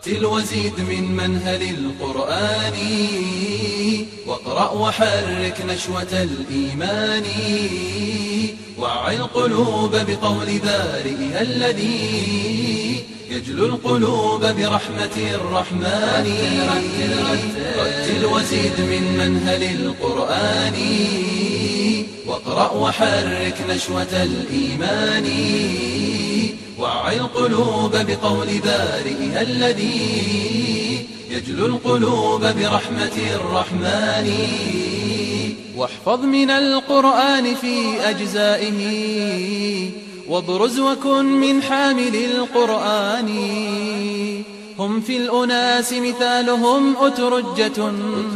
رتل وزيد من منهل القرآن، واقرأ وحرك نشوة الإيمان، وعي القلوب بقول بارئها الذي يجلو القلوب برحمة الرحمن. رتل وزيد من منهل القرآن، واقرأ وحرك نشوة الإيمان، وعي القلوب بقول بارئها الذي يجلو القلوب برحمة الرحمن. واحفظ من القرآن في أجزائه، وابرز وكن من حامل القرآن. هم في الأناس مثالهم أترجة،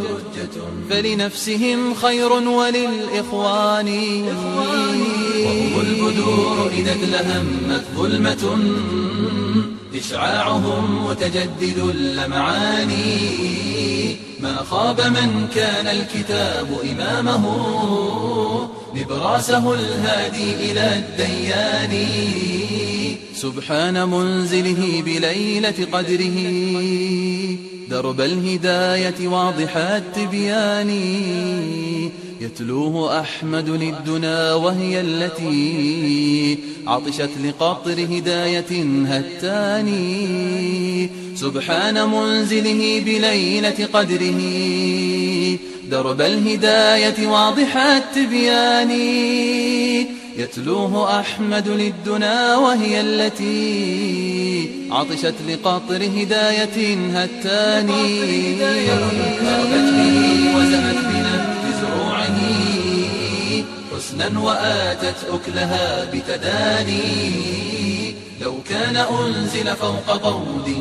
فلنفسهم خير وللإخوان. وهم البدور إذا ادلهمت ظلمة، إشعاعهم متجدد اللمعان. ما خاب من كان الكتاب إمامه، نبراسه الهادي إلى الديان. سبحان منزله بليلة قدره، درب الهداية واضح التبيان. يتلوه أحمد للدنا وهي التي عطشت لقطر هداية هتاني. سبحان منزله بليلة قدره، درب الهداية واضح التبيان. يتلوه أحمد للدنا وهي التي عطشت لقطر هداية هتاني. ضربت به وزهت بنبت زروعه، حسنا وآتت أكلها بتداني. لو كان أنزل فوق طود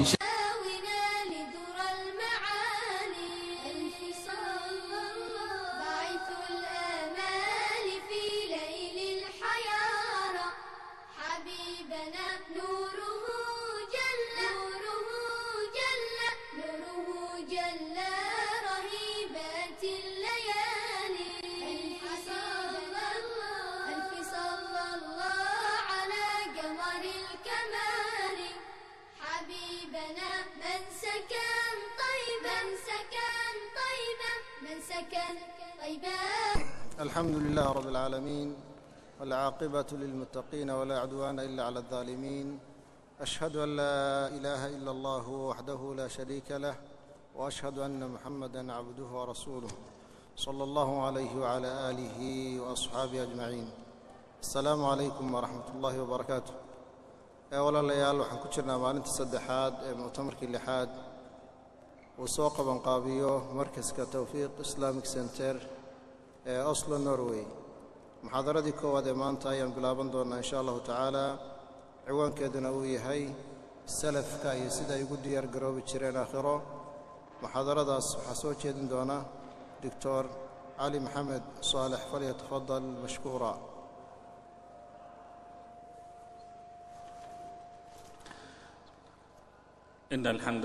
الحمد لله رب العالمين، والعاقبة للمتقين ولا عدوان إلا على الظالمين. أشهد أن لا إله إلا الله وحده لا شريك له، وأشهد أن محمدًا عبده ورسوله صلى الله عليه وعلى آله وأصحابه أجمعين. السلام عليكم ورحمة الله وبركاته. walaalayaal waxaan ku jirnaa maalinta saddexaad ee mu'tamarkii lixaad uu soo qabanqaabiyo markaska Tawfiiq Islamic Center ee Oslo, Norway. muxaadaradii koowaad ee maanta ayaan bilaaban doonaa insha allahu tacaala. ciwaankeeduna uu yahay salafka iyo sida ay ugu diyaar garoobi jireen aakhiro. muxaadaradaas waxaa soo jeedin doona Dr. Ali Maxamed Saalex. falyatafadal mashkuura. إن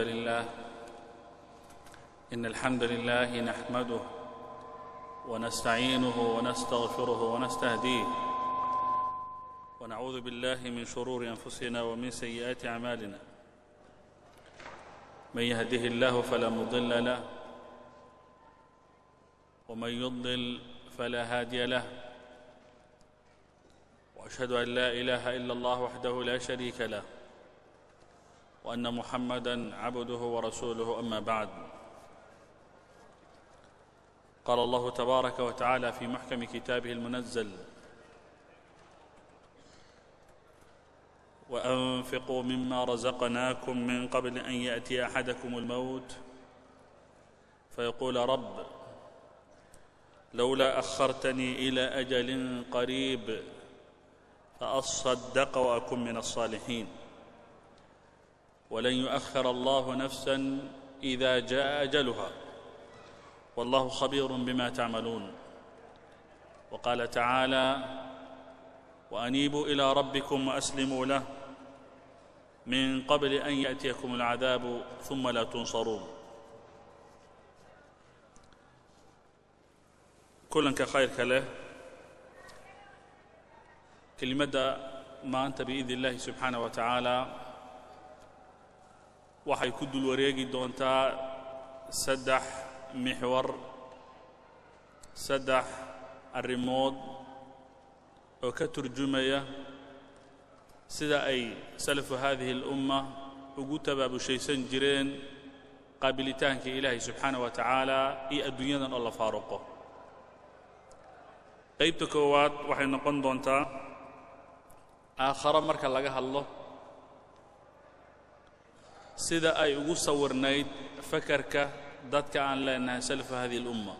الحمد لله نحمده ونستعينه ونستغفره ونستهديه، ونعوذ بالله من شرور أنفسنا ومن سيئات أعمالنا. من يهده الله فلا مضل له، ومن يضلل فلا هادي له. وأشهد أن لا إله إلا الله وحده لا شريك له، وأن محمدًا عبده ورسوله. أما بعد، قال الله تبارك وتعالى في محكم كتابه المنزل: وأنفقوا مما رزقناكم من قبل أن يأتي أحدكم الموت فيقول رب لولا أخرتني إلى أجل قريب فأصدق وأكن من الصالحين. ولن يؤخر الله نفسا إذا جاء أجلها، والله خبير بما تعملون. وقال تعالى: وأنيبوا إلى ربكم وأسلموا له من قبل أن يأتيكم العذاب ثم لا تنصرون. كلن كخير كله كلمة ما أنت بإذن الله سبحانه وتعالى waxay ku dul wareegi doontaa saddex mixwar saddex arrimood oo ka turjumaya sida ay salafu hadhihi al-umma ugu tabaabushaysan jireen qaabilitaanka ilaahay subxaanahu wa tacaala iyo adduunyadan oo la faaruqo qaybta koowaad waxay noqon doontaa aakharo marka laga hadlo sida ay ugu sawirnayd fakarka dadka aan leenahay salafu hadhihi al-umma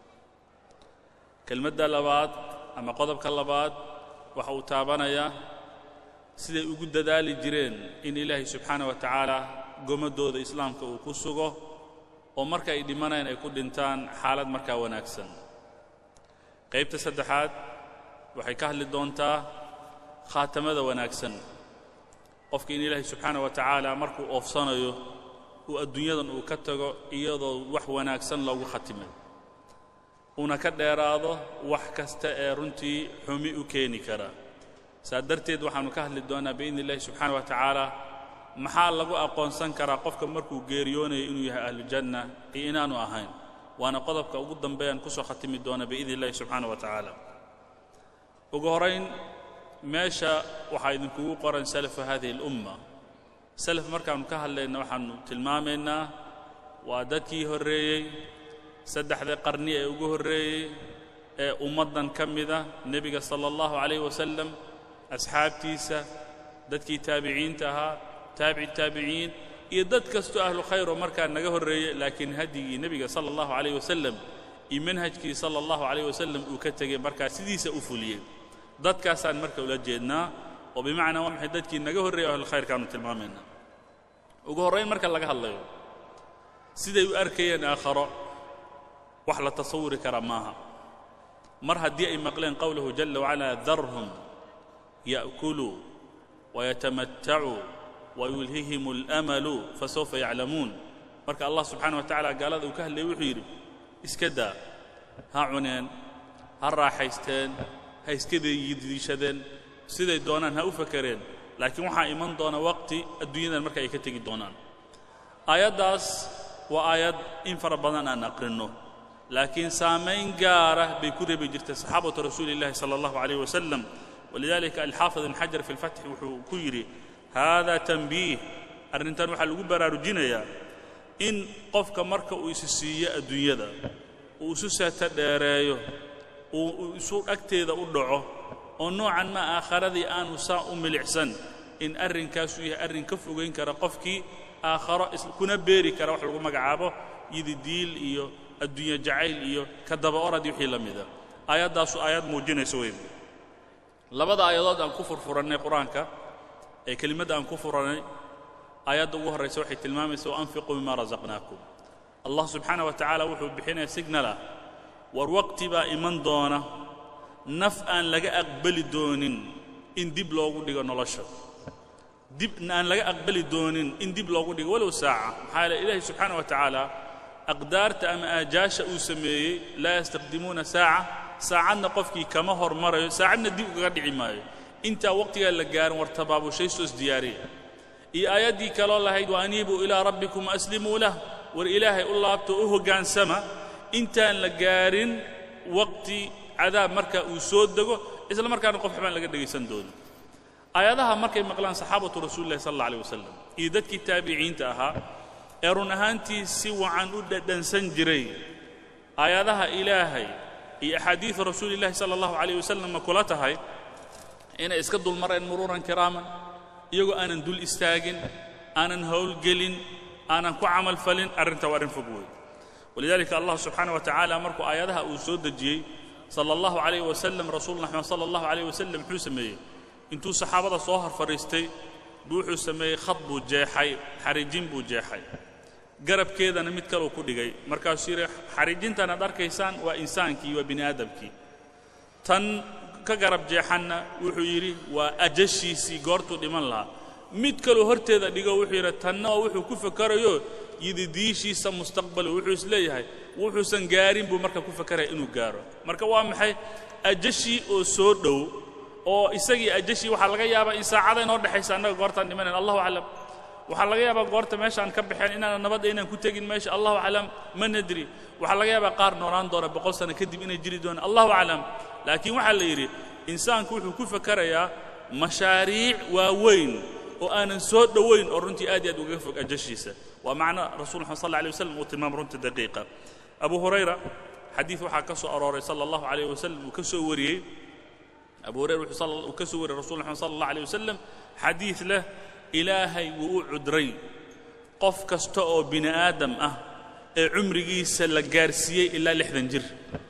kelmadda labaad ama qodobka labaad waxa uu taabanayaa siday ugu dadaali jireen in ilaahay subxaanahu wa tacaala gomadooda islaamka uu ku sugo oo marka ay dhimanayaan ay ku dhintaan xaalad markaa wanaagsan qaybta saddexaad waxay ka hadli doontaa khaatamada wanaagsan qofka in ilaahay subxaanahu wa tacaala markuu oofsanayo uu adduunyadan uu ka tago iyadoo wax wanaagsan loogu khatimay una ka dheeraado wax kasta ee runtii xumi u keeni kara saa darteed waxaanu ka hadli doonaa biidni illaahi subxaanahu wa tacaala maxaa lagu aqoonsan karaa qofka markuu geeriyoonayo inuu yahay ahlujanna iyo inaanu ahayn waana qodobka ugu dambeeyaan ku soo khatimi doona biidni illaahi subxaanahu wa tacaala ugu horayn meesha waxaa idinkugu qoran salafu hadhihi al-umma salaf markaanu ka hadlayna waxaanu tilmaamaynaa waa dadkii horreeyey saddexda qarni ee ugu horreeyey ee ummaddan ka mida nebiga sala allahu calayhi wasalam asxaabtiisa dadkii taabiciinta ahaa taabici taabiciin iyo dad kastoo ahlu khayr oo markaa naga horreeyey laakiin hadigii nebiga sala allahu calayhi wasalam iyo manhajkii sala allahu calayhi wasalam uu ka tegey markaa sidiisa u fuliyey dadkaasaan marka ula jeednaa oo bimacnaa waa maxay dadkii naga horreeyey ahlu khayrkaanu tilmaamaynaa ugu horrayn marka laga hadlayo siday u arkayeen aakharo wax la tasawuri kara maaha mar haddii ay maqleen qowluhu jalla wacalaa darhum ya'kuluu wayatamattacuu wayulhihim alamalu fasawfa yaclamuun marka allah subxaanahu wa tacaala gaalada uu ka hadlayay wuxuu yidhi iska daa ha cuneen ha raaxaysteen ha iska diishadeen siday doonaan ha u fakareen laakiin waxaa iman doona waqti adduunyadan marka ay ka tegi doonaan aayaddaas waa aayad in fara badan aan aqrinno laakiin saamayn gaara bay ku reebi jirtay saxaabatu rasuulillahi sala allahu calayhi wasalam walidaalika alxaafid ibn xajar fi lfatxi wuxuu ku yidhi haadaa tanbiih arrintan waxaa lagu baraarujinayaa in qofka marka uu isi siiyo adduunyada uu isu seeto dheereeyo uu isu agteeda u dhaco oo noocan ma aakharadii aanu saa u milicsan in arrinkaasu yahay arrin ka fogayn kara qofkii aakharo kuna beeri kara wax lagu magacaabo yididiil iyo adduunye jacayl iyo ka daba orad wixii la mida aayaddaasu aayad muujinayso weyn labada aayadood aan ku furfurannay qur-aanka ee kelimadda aan ku furannay aayadda ugu horraysa waxay tilmaamaysa wa anfiquu mima rasaqnaakum allah subxaanahu wa tacaala wuxuu bixinaya signala war waqti baa iman doona naf aan laga aqbali doonin in dib loogu dhigo nolosha dib aan laga aqbali doonin in dib loogu dhigo walow saaca maxaa yeelay ilaahay subxaanahu wa tacaala aqdaarta ama aajaasha uu sameeyey laa yastaqdimuuna saacadna qofkii kama hormarayo saacadna dib ugaga dhici maayo intaa waqtigaa la gaarin war tabaabushaysto isdiyaariya iyo aayaddii kaloo lahayd wa aniibuu ilaa rabbikum aslimuu lah war ilaahay u laabto u hoggaansama intaan la gaarin waqti cadaab marka uu soo dego isla markaana qof xabaan laga dhegaysan doonin aayadaha markay maqlaan saxaabatu rasuulillahi sala allahu alayh wasalam iyo dadkii taabiciinta ahaa ee run ahaantii si wacan u dhadhansan jiray aayadaha ilaahay iyo axaadiidu rasuulillahi sala allahu calayh wasalam ma kula tahay inay iska dulmareen muruuran kiraaman iyagoo aanan dul istaagin aanan howlgelin aanan ku camal falin arrinta waa arrin fog wey walidaalika allah subxaanahu wa tacaala markuu aayadaha uu soo dejiyey sala allahu calayh wasalam rasuuluna axmed sala allahu calayh wasalam muxuu sameeyey intuu saxaabada soo hor fadhiistay buu wuxuu sameeyey khad buu jeexay xariijin buu jeexay garabkeedana mid kaleu ku dhigay markaasuu yidhi xariijintan aad arkaysaan waa insaankii waa bini aadamkii tan ka garab jeexanna wuxuu yidhi waa ajashiisii goortuu dhiman lahaa mid kaleu horteeda dhigo wuxuu yidhi tanna oo wuxuu ku fakarayo yididiishiisa mustaqbal wuxuu is leeyahay wuxuusan gaarin buu marka ku fakaraya inuu gaaro marka waa maxay ajashii oo soo dhow oo isagii ajashii waxaa laga yaabaa in saacada inoo dhexaysa annaga goortaan dhimanayn allahu aclam waxaa laga yaabaa goorta meeshaan ka baxeen inaan nabadda inaan ku tegin meesha allahu aclam ma nadri waxaa laga yaabaa qaar noolaan doona 100 sano kadib inay jiri doonaan allahu aclam laakiin waxaa la yidhi insaanku wuxuu ku fakarayaa mashaariic waaweyn oo aanan soo dhowayn oo runtii aad iyo aad uga fog ajashiisa waa macno rasuulka sallallahu alayhi wasallam uu tilmaam runtii daqiiqa abu hurayra xadiis waxaa ka soo arooray sallallahu alayhi wasallam uu ka soo wariyay abu hurayra wuxuu ka soo wariyay rasuulka sallallahu alayhi wasallam xadiis leh ilaahay wuu u cudray qof kasta oo bini aadam ah ee cumrigiisa la gaarsiiyey ilaa 60 jir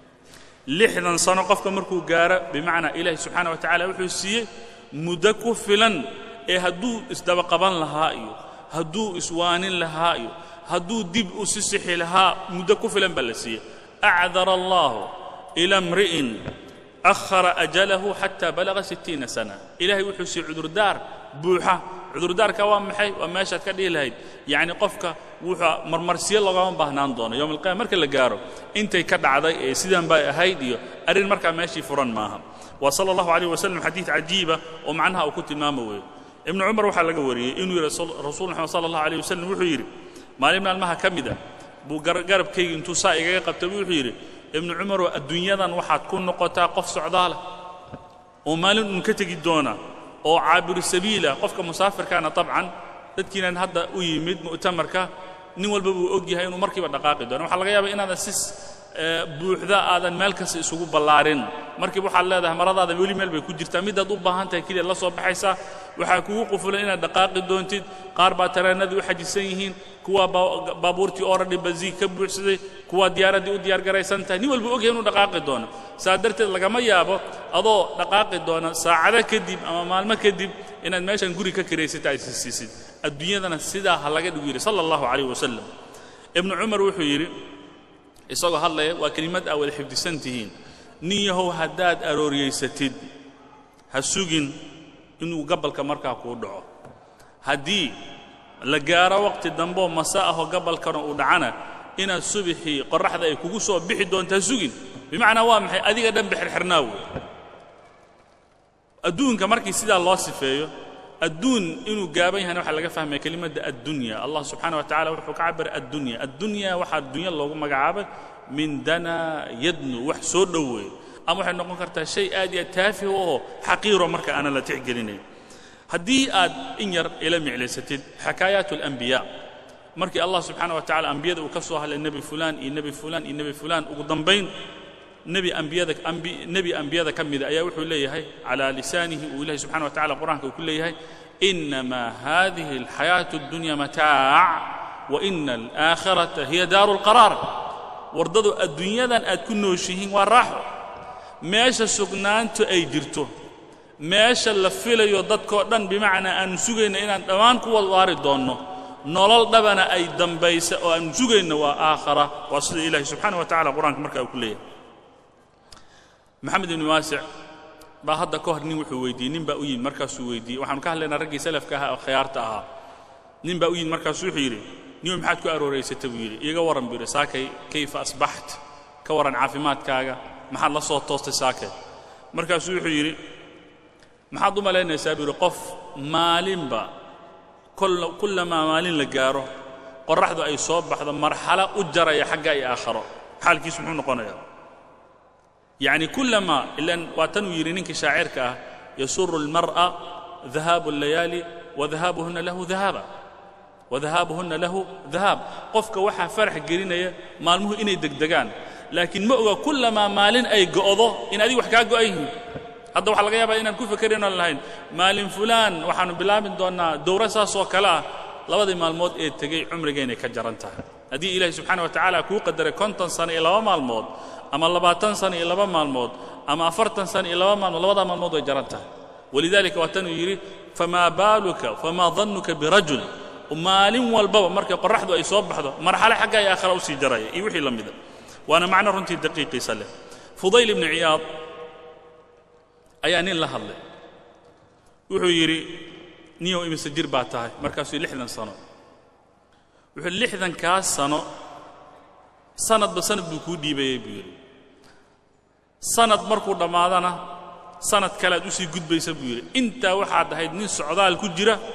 60 sano qofka markuu gaaro bimacnaa ilaahay subxaanahu wa tacaala wuxuu siiyey muddo ku filan ee hadduu isdaba qaban lahaa iyo hadduu iswaanin lahaa iyo hadduu dib u sisixi lahaa muddo ku filan baa la siiyey acdara allahu ila mri'in akhara ajalahu xataa balaga 60 sana ilaahay wuxuu siiyey cudurdaar buuxa cudurdaarka waa maxay waa meeshaad ka dhihi lahayd yacni qofka wuxuu marmarsiyo lagama baahnaan doono yawm alqiyaama marka la gaaro intay ka dhacday ee sidan bay ahayd iyo arrin markaa meeshii furan maaha wa sallallahu alayhi wasallam xadiis cajiiba oo macnaha uu ku tilmaamo weeyo ibn umar waxa laga wariyay inuu rasuulullah sallallahu alayhi wasallam wuxuu yiri maalin maalmaha kamida buu garabkayga intuu saa igaga qabtay wuxuu yiri ibn umar adduunyadan waxaad ku noqotaa qof socdaala oo maalin uu ka tagi doona oo caabir sabiila qofka musaafirkaana tabcan dadkiina hadda u yimid mu'tamarka nin walba uu og yahay inuu markiiba dhaqaaqi doono waxa laga yaabaa inaad sis buuxda aadan meel kasta isugu ballaarin markiiba waxaad leedahay maradaada weli meel bay ku jirtaa midaad u baahan tahay kaliya la soo baxaysa waxaa kugu qufulan inaad dhaqaaqi doontid qaar baa tareenadii u xajisan yihiin kuwa baabuurtii already baziig ka buuxsaday kuwa diyaaradii u diyaar garaysan tahay nin walba og yahay inuu dhaqaaqi doono saa darteed lagama yaabo adoo dhaqaaqi doona saacado kadib ama maalmo kadib inaad meeshan guri ka kireysatay ay siisid adduunyadana sidaa ha laga dhigo yiri sallallahu alayhi wasallam ibn umar wuxuu yiri isagoo hadlaya waa kelimad aad wada xifdisantihiin nin yahow haddaad arooriyeysatid ha sugin inuu gabalka markaa kuu dhaco haddii la gaaro waqti dambe oo masaa ah oo gabalkana uu dhacana inaad subixii qorraxda ay kugu soo bixi doonto ha sugin bimacnaa waa maxay adiga dhan bixirxirnaa wey adduunka markii sidaa loo sifeeyo adduun inuu gaaban yahayna waxaa laga fahmaya kelimadda addunya allah subxaanahu wa tacaala wuxuu ka cabiray addunya waxaa addunya loogu magacaabay min dana yadnu wax soo dhoweey ama waxay noqon kartaa shay aad iyo taafiih oo xaqiiro marka aan la tixgelinayn haddii aad in yar ila miclaysatid xakaayaat al-anbiya markii allah subxaanahu wa tacaala anbiyada uu ka soo hadlay nabi fulaan iyo nabi fulaan iyo nabi fulaan ugu dambayn نبي أنبياء كمذا أيها وحو ليه على لسانه وإله سبحانه وتعالى قرآن كل ليه إنما هذه الحياة الدنيا متاع وإن الآخرة هي دار القرار ورددوا الدنيا ذن أتكنوا شيهين والراحوا ماشا السقنان تأيجرته ماشا اللفيلة يضدكو دن بمعنى أن سجين إن أمان كوال وارد دونه نولال دبنا أي دنبيس وأن سجين وآخرة وصل إله سبحانه وتعالى قرآن كمركا كل ليه محمد بن واسع با هدا كهر نين وحو ويدي نين با اوين markaas uu weydiiyay waxaan ka hadlaynaa ragii salafka ah oo khiyaarta ah nin ba ooyin markaas uu xiri nin maxaad ku arooreysatay buu yiri iga waran biro saakay kayfa asbaht ka waran caafimaadkaaga maxaad la soo toostay saakay markaas uu yiri maxaad u maleynaysaa biro qof maalinba kullama maalin la gaaro qorraxdu ay soo baxdo marxala u jaraya xagga ay aakhiro xaalkiisu muxuu noqonayaa يعني كلما إلا واتنو يرينك شاعرك يسر المرأة ذهاب الليالي وذهابهن له ذهاب قفك وحا فرح قرينيا مالمه إني دقدقان لكن مؤغا كلما مالين أي قوضه إن أدي وحكا قوئيه هذا وحا لغايا بأينا نكون فكرين اللهين مالين فلان وحانو بلامن دونا دورة ساسو كلا لابد مالمود إيه تقي عمر جيني كجرانتها هذه إله سبحانه وتعالى كو قدر كونتن سنة إلا مالمود أما 20 سنة إلا مالمود أما 40 سنة إلا مالمود وجرانتها ولذلك واتنو يري فما بالك فما ظنك برجل ومالين والبابا مركا قرحدو أي صوب بحدو مرحلة حقا يا آخر أوسي جرايا يوحي لمذا وأنا معنا رنتي الدقيق يسلم فضيل بن عياض أيانين لها الله وحو يري نيو إمس الجير باتاي مركاسو لحدا سنة وحو لحدا كاس سنة سند بسند بكو ديباي بيري سند مركو دمادنا سند كلا دوسي قد بيسا بيري انت waxaad ahayd nin socdaal ku jira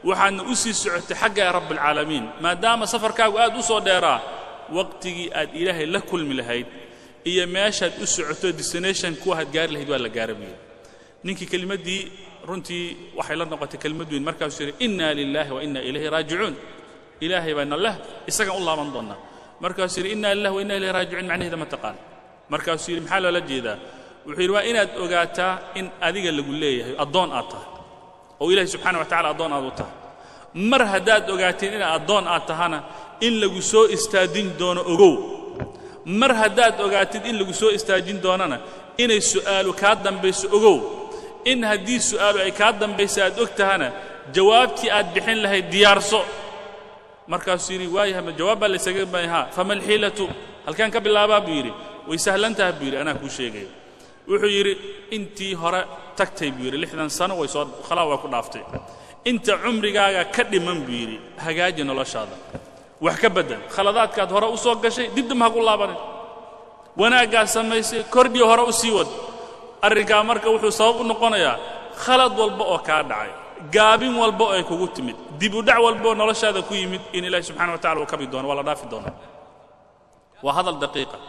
waxaadna u sii socotay xagga rabbilcaalamiin maadaama safarkaagu aad u soo dheeraa waqtigii aad ilaahay la kulmi lahayd iyo meeshaad u socoto destination ku aad gaari lahayd waa la gaarabiyay ninkii kelimadii runtii waxay la noqotay kelmad weyn markaasuu yiri inna lillahi wa inna ilayhi raaji'uun ilaahay baa nallah isaga u laaban doona markaasuu yiri inna lillahi wa inna ilayhi raaji'uun macnaheedu ma taqaan markaasuu yiri maxaa loola jeedaa wuxuu yiri waa inaad ogaataa in adiga lagu leeyahay adoon aad tahay oo ilaahay subxaanahu wa ta'ala adoon aad u tahay mar haddaad ogaateen in adoon aad tahana in lagu soo istaadin doono ogow mar haddaad ogaatid in lagu soo istaajin doonana inay su'aalu ka dambayso ogow in haddii su'aalu ay ka dambayso aad ogtahana jawaabtii aad bixin lahayd diyaarso markaasuu yiri waayaha jawaab baa la isaga baahaa famal hilatu halkaan ka bilaabaa buu yiri way sahlantahay buu yiri anaa ku sheegay wuxuu yiri intii hore tagtay buu yiri 60 sano way soo khalaa waa ku dhaaftay inta umrigaaga ka dhiman buu yiri hagaaji noloshaada wax ka bedel khaladaadkaad hore u soo gashay dib ma ku laabanin wanaaga samaysay kordhi hore u sii wad arrinka marka wuxuu sabab u noqonayaa khalad walba oo ka dhacay gaabin walba oo ay kugu timid dib u dhac walba oo noloshaada ku yimid in ilaahay subxaanahu wa ta'ala uu ka bidoono wala dhaafi doono wa hadal daqiiqa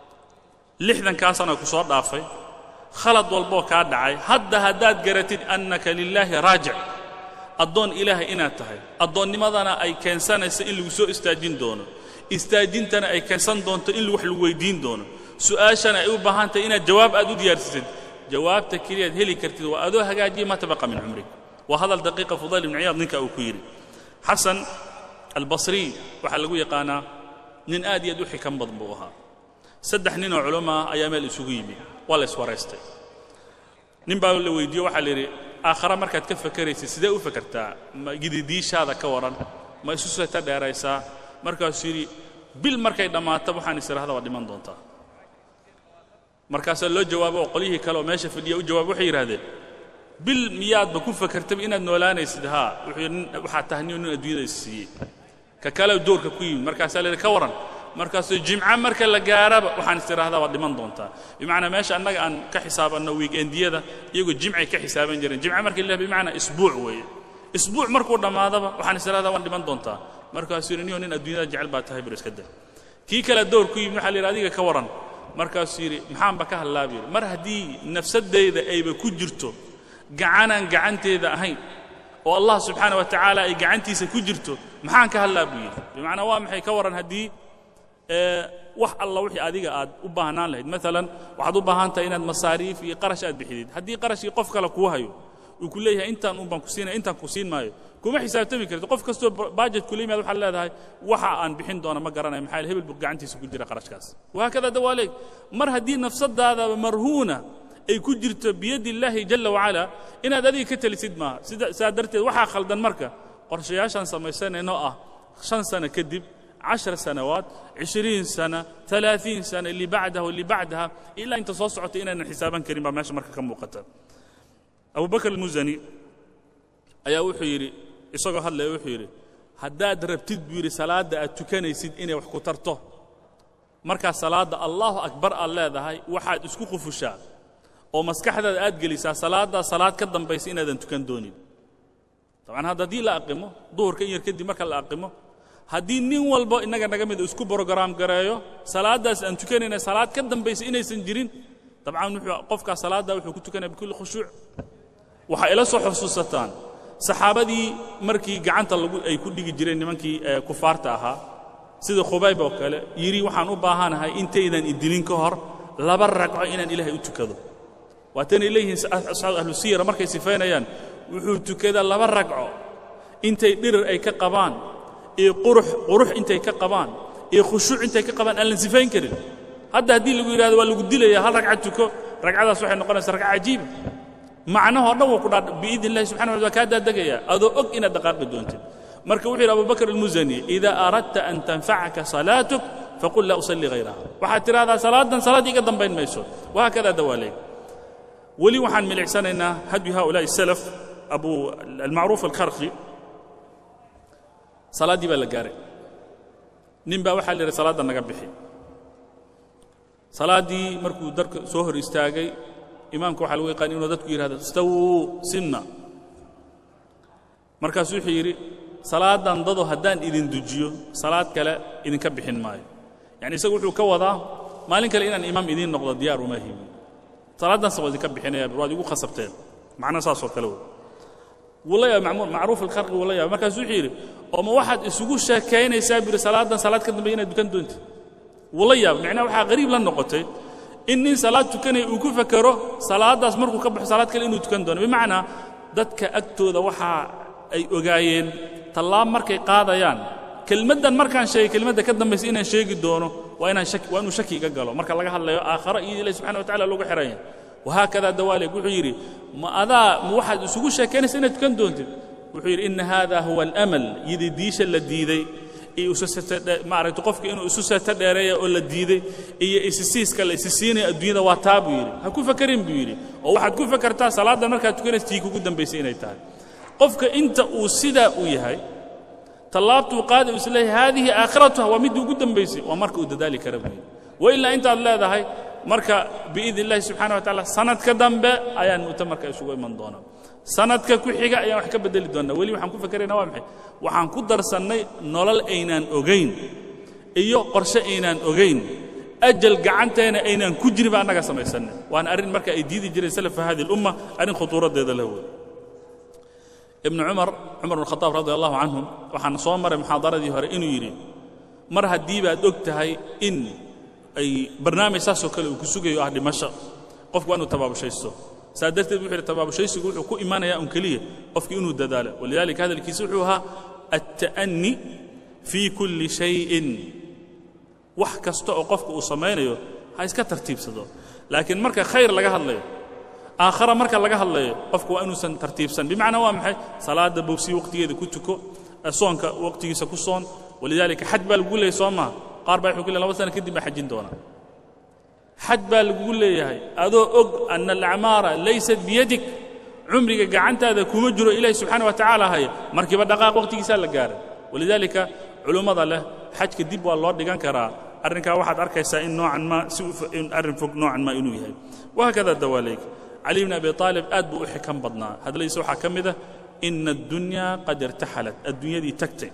60 ka sano ku soo dhaafay khalad walba oo ka dhacay haddaad garatid annaka lillahi raaji' adoon ilaahay inaad tahay adoonnimadana ay keensanayso in lagu soo istaajin doono istaajintana ay keensan doonto in wax lagu weydiin doono su'aashana ay u baahan tahay inaad jawaab aad u diyaarsasid jawaabta kaliya heli kartid waa adoo hagaajiye ma tabaqa min umrik wa hadal daqiiqa Fudayl ibn Iyaad ninka uu ku yiri Hasan al-Basri waxa lagu yaqaanaa nin aad iyo aad u xikam badan buu ahaa saddex nin oo culimo ayaa meel isugu yimid wala iswareystay nin baa la weydiiyo waxa la yiri aakhira markaad ka fakaraysid sidee u fakartaa ma gididiishaada ka waran ma isu soo dheeraysaa markaasuu yiri bil markay dhamaato waxaan israahada waa dhiman doontaa markaas loo jawaabo qolihii kale oo meesha fadhiya u jawaab waxay yiraahdeen bil miyaad ba ku fakartay inaad noolaanaysid ha waxa tahay nin adduunyada siiyay ka kale doorka ku yimid markaas la ka waran markaas jimca marka la gaaraba waxaan istiraahdaa waa dhiman doontaa bimaana meesha annaga aan ka xisaabano weekendiyada iyagu jimci ka xisaaban jireen jimca marka la bimaana isbuuc weeye isbuuc markuu dhamaadaba waxaan istiraahdaa waan dhiman doontaa markaas nin adduunyada jecel baa tahay bir iska daa kii kala door ku yimid waxa la yiraahdaa adiga ka waran markaas yiri maxaan ba ka halaabi mar hadii nafsadeyda ayba ku jirto gacanteeda ahayn oo Allah subhanahu wa ta'ala ay gacantiisa ku jirto maxaan ka halaabi bimaana waa maxay ka waran hadii wax alla wixii adiga aad u baahnaan lahayd midalan waxaad u baahantahay inaad masaariif iyo qarash aad bixidid hadii qarashii qof kale ku hayo uu ku leeyahay intaan u baan ku siinay intaan ku siin maayo kuma xisaabtami karto qof kasto budget ku leeyahay waxa leedahay waxa aan bixin doona ma garanayo maxay hebel buu gacantiisa ku jira qarashkaas waa kada dawaalay mar hadii nafsadaada marhuuna ay ku jirto biyadi Ilaahi jalla wa ala inaad adiga ka talisid ma sida darteed waxa khaldan marka qorshayaashan samaysanayno 5 sano kadib 10 سنوات 20 سنة 30 سنة اللي بعدها واللي بعدها إلا أنت صوصعت إن حسابا كريما ماشي مركا كم مقتل أبو بكر المزني أيا وحيري إسقى هلا وحيري هداد ربتد بيري صلاة أتكني يسيد إني وحكترته مركا صلاة الله أكبر الله ذا هاي واحد اسكوخ فشا ومسكح هذا أدجلس صلاة كدم بيسين هذا تكن دوني طبعا هذا دي لا أقيمه ظهر كي يركدي مركا لا أقيمه haddii nin walba inaga naga mid isku program gareeyo salaadaas aan tukanayna salaad ka dambaysa inaysan jirin dabcan wuxuu qofka salaada wuxuu ku tukanaa bikul khushuuc waxa ila soo xusuusataan saxaabadii markii gacanta lagu ay ku dhigi jireen nimankii kufaarta ahaa sida Khubayb oo kale yiri waxaan u baahanahay intaydan idilin ka hor laba ragco inaan Ilaahay u tukado waatan ilayhi ashaab ahlu siyar markay sifeynayaan wuxuu tukadaa laba ragco intay dhirir ay ka qabaan qurux intay ka qabaan khushuuc intay ka qabaan aan la sifayn karin hadii lagu yiraahdo waa lagu dilayaa hal ragcad tuko ragcadaas waxay noqonaysaa ragcad cajiib macnaha oo dhan wuu ku dhaad biidin Ilaahi subhanahu wa ta'ala ka dadagaya adoo og ina dhaqaaqi doontid marka wuxuu Abu Bakr al-Muzani idha aradta an tanfa'aka salatuk faqul la usalli ghayraha waxa tiraahdaa salaad iga dambayn mayso waa kada dawaalay wali waxaan milicsanaynaa hadi haulaa salaf abu al-ma'ruf al-Kharqi salaadii baa la gaaray nin baa waxa la yiri salaada naga bixi salaadii markuu darka soo hor istaagay imaamku waxa lagu yaqaan inuu dadku yiraahdo istawu sinna markaasuu wuxuu yidhi salaadan dado haddaan idin dujiyo salaad kale idinka bixin maayo yani isagu wuxuu ka wadaa maalin kale inaan imaam idiin noqdo diyaar uma hibi salaadan soo idinka bixinaya waad igu qasabteen macna saasoo kale wala macruuf al-kharq wala markaasuu wuxuu yidhi oo ma waxaad isugu sheekaynaysaa bir salaadan salaad ka dambe inaad dukan doonto wala macnaha waxa qariib la noqotay in nin salaad tukanay uu ku fakaro salaadaas markuu ka baxo salaad kale inuu tukan doono bimaana dadka agtooda waxa ay ogaayeen talaab markay qaadayaan kelmadan markaan sheegay kelmadda ka dambaysa inaan sheegi doono waa inuu shaki iga galo marka laga hadlayo aakhira iyo ilaahay subhanahu wa ta'ala loogu xiran وهكذا دوالي wuxuu yiri ma adaa waxaad isugu sheekeynaysaa inaad tukan doontid wuxuu yiri in hada huwa al-amal yidi diisha la diiday iyo usasata ma aragto qofka inuu usasata dheereeyo oo la diiday iyo isisiiska la isisiinay adduunyada waa taab yiri ha ku fakarin buu yiri oo waxaad ku fakartaa salaada markaad tukanaysid tii kugu dambaysay inay tahay qofka inta uu sida u yahay talaabtu qaadi isleey hadhihi aakhiratuha wa mid ugu dambaysay waa marka uu dadaali kara buu wa illa inta leedahay marka biidin ilaahi subhanahu wa ta'ala sanadka dambe ayaan mutamarka isugu iman doona sanadka ku xiga ayaan wax ka bedeli doona wali waxaan ku fakarayna waa maxay waxaan ku darsanay nolol aynaan ogeyn iyo qorshe aynaan ogeyn ajal gacanteena aynaan ku jirin anaga samaysanay waan arin marka ay diidi jireen salaf hadii umma arin khuturadeeda leh ibn umar al-khattab radiyallahu anhu waxaan soo maray muhadaradii hore inuu yiri mar hadii baad ogtahay in ay barnaamij saasoo kale uu ku sugayo ah dhimasho qofku waa inuu tabaabashaysto saadarteed wuxuu tabaabashaysigu wuxuu ku imaanayaa kaliya qofkii inuu dadaalo walidaalika hadalkiisa wuxuu ahaa at-ta'anni fi kulli shay'in wax kasta oo qofku uu sameeyo ha iska tartiibsado laakiin marka khayr laga hadlayo aakhira marka laga hadlayo qofku waa inuu san tartiibsan bimaana waa maxay salaada bowsi waqtigeeda ku tuko soonka waqtigiisa ku soon walidaalika xad baa lagu leeyahay sooma qaar baa wuxuu laba sano kadib xajin doona xad baa lagu leeyahay adoo og an al-a'mara laysat biyadik umriga gacantaada kuma jiro ilaahay subhanahu wa ta'ala hay markiiba dhaqaaq waqtigiisa la gaaray walidaalika culimada leh xajka dib waa loo dhigan karaa arrinka waxaad arkaysaa in noocan ma si in arrin fog noocan ma inuu yahay وهكذا دواليك علي بن ابي طالب aad buu u xikam badnaa hadlayso waxa kamida in ad-dunya qad irtahalat ad-dunya di tagtay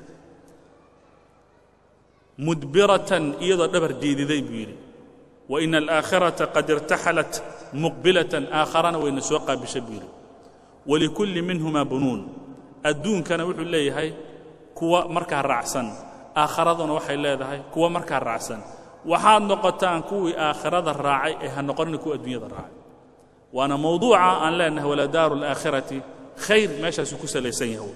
مدبرة إذا دبر ديدي بيري وإن الآخرة قد ارتحلت مقبلة آخرنا وإن سوقها بشبيري ولكل منهما بنون الدون كان وحي الله هاي كوا مركها الرعسن آخرنا وحي الله هاي كوا مركها الرعسن وحاد نقطان كوي آخرة الراعي هنقرن كوا الدنيا الراعي وأنا موضوعا أن لا أنه ولا دار الآخرة خير ماشا سكوسا ليسين هو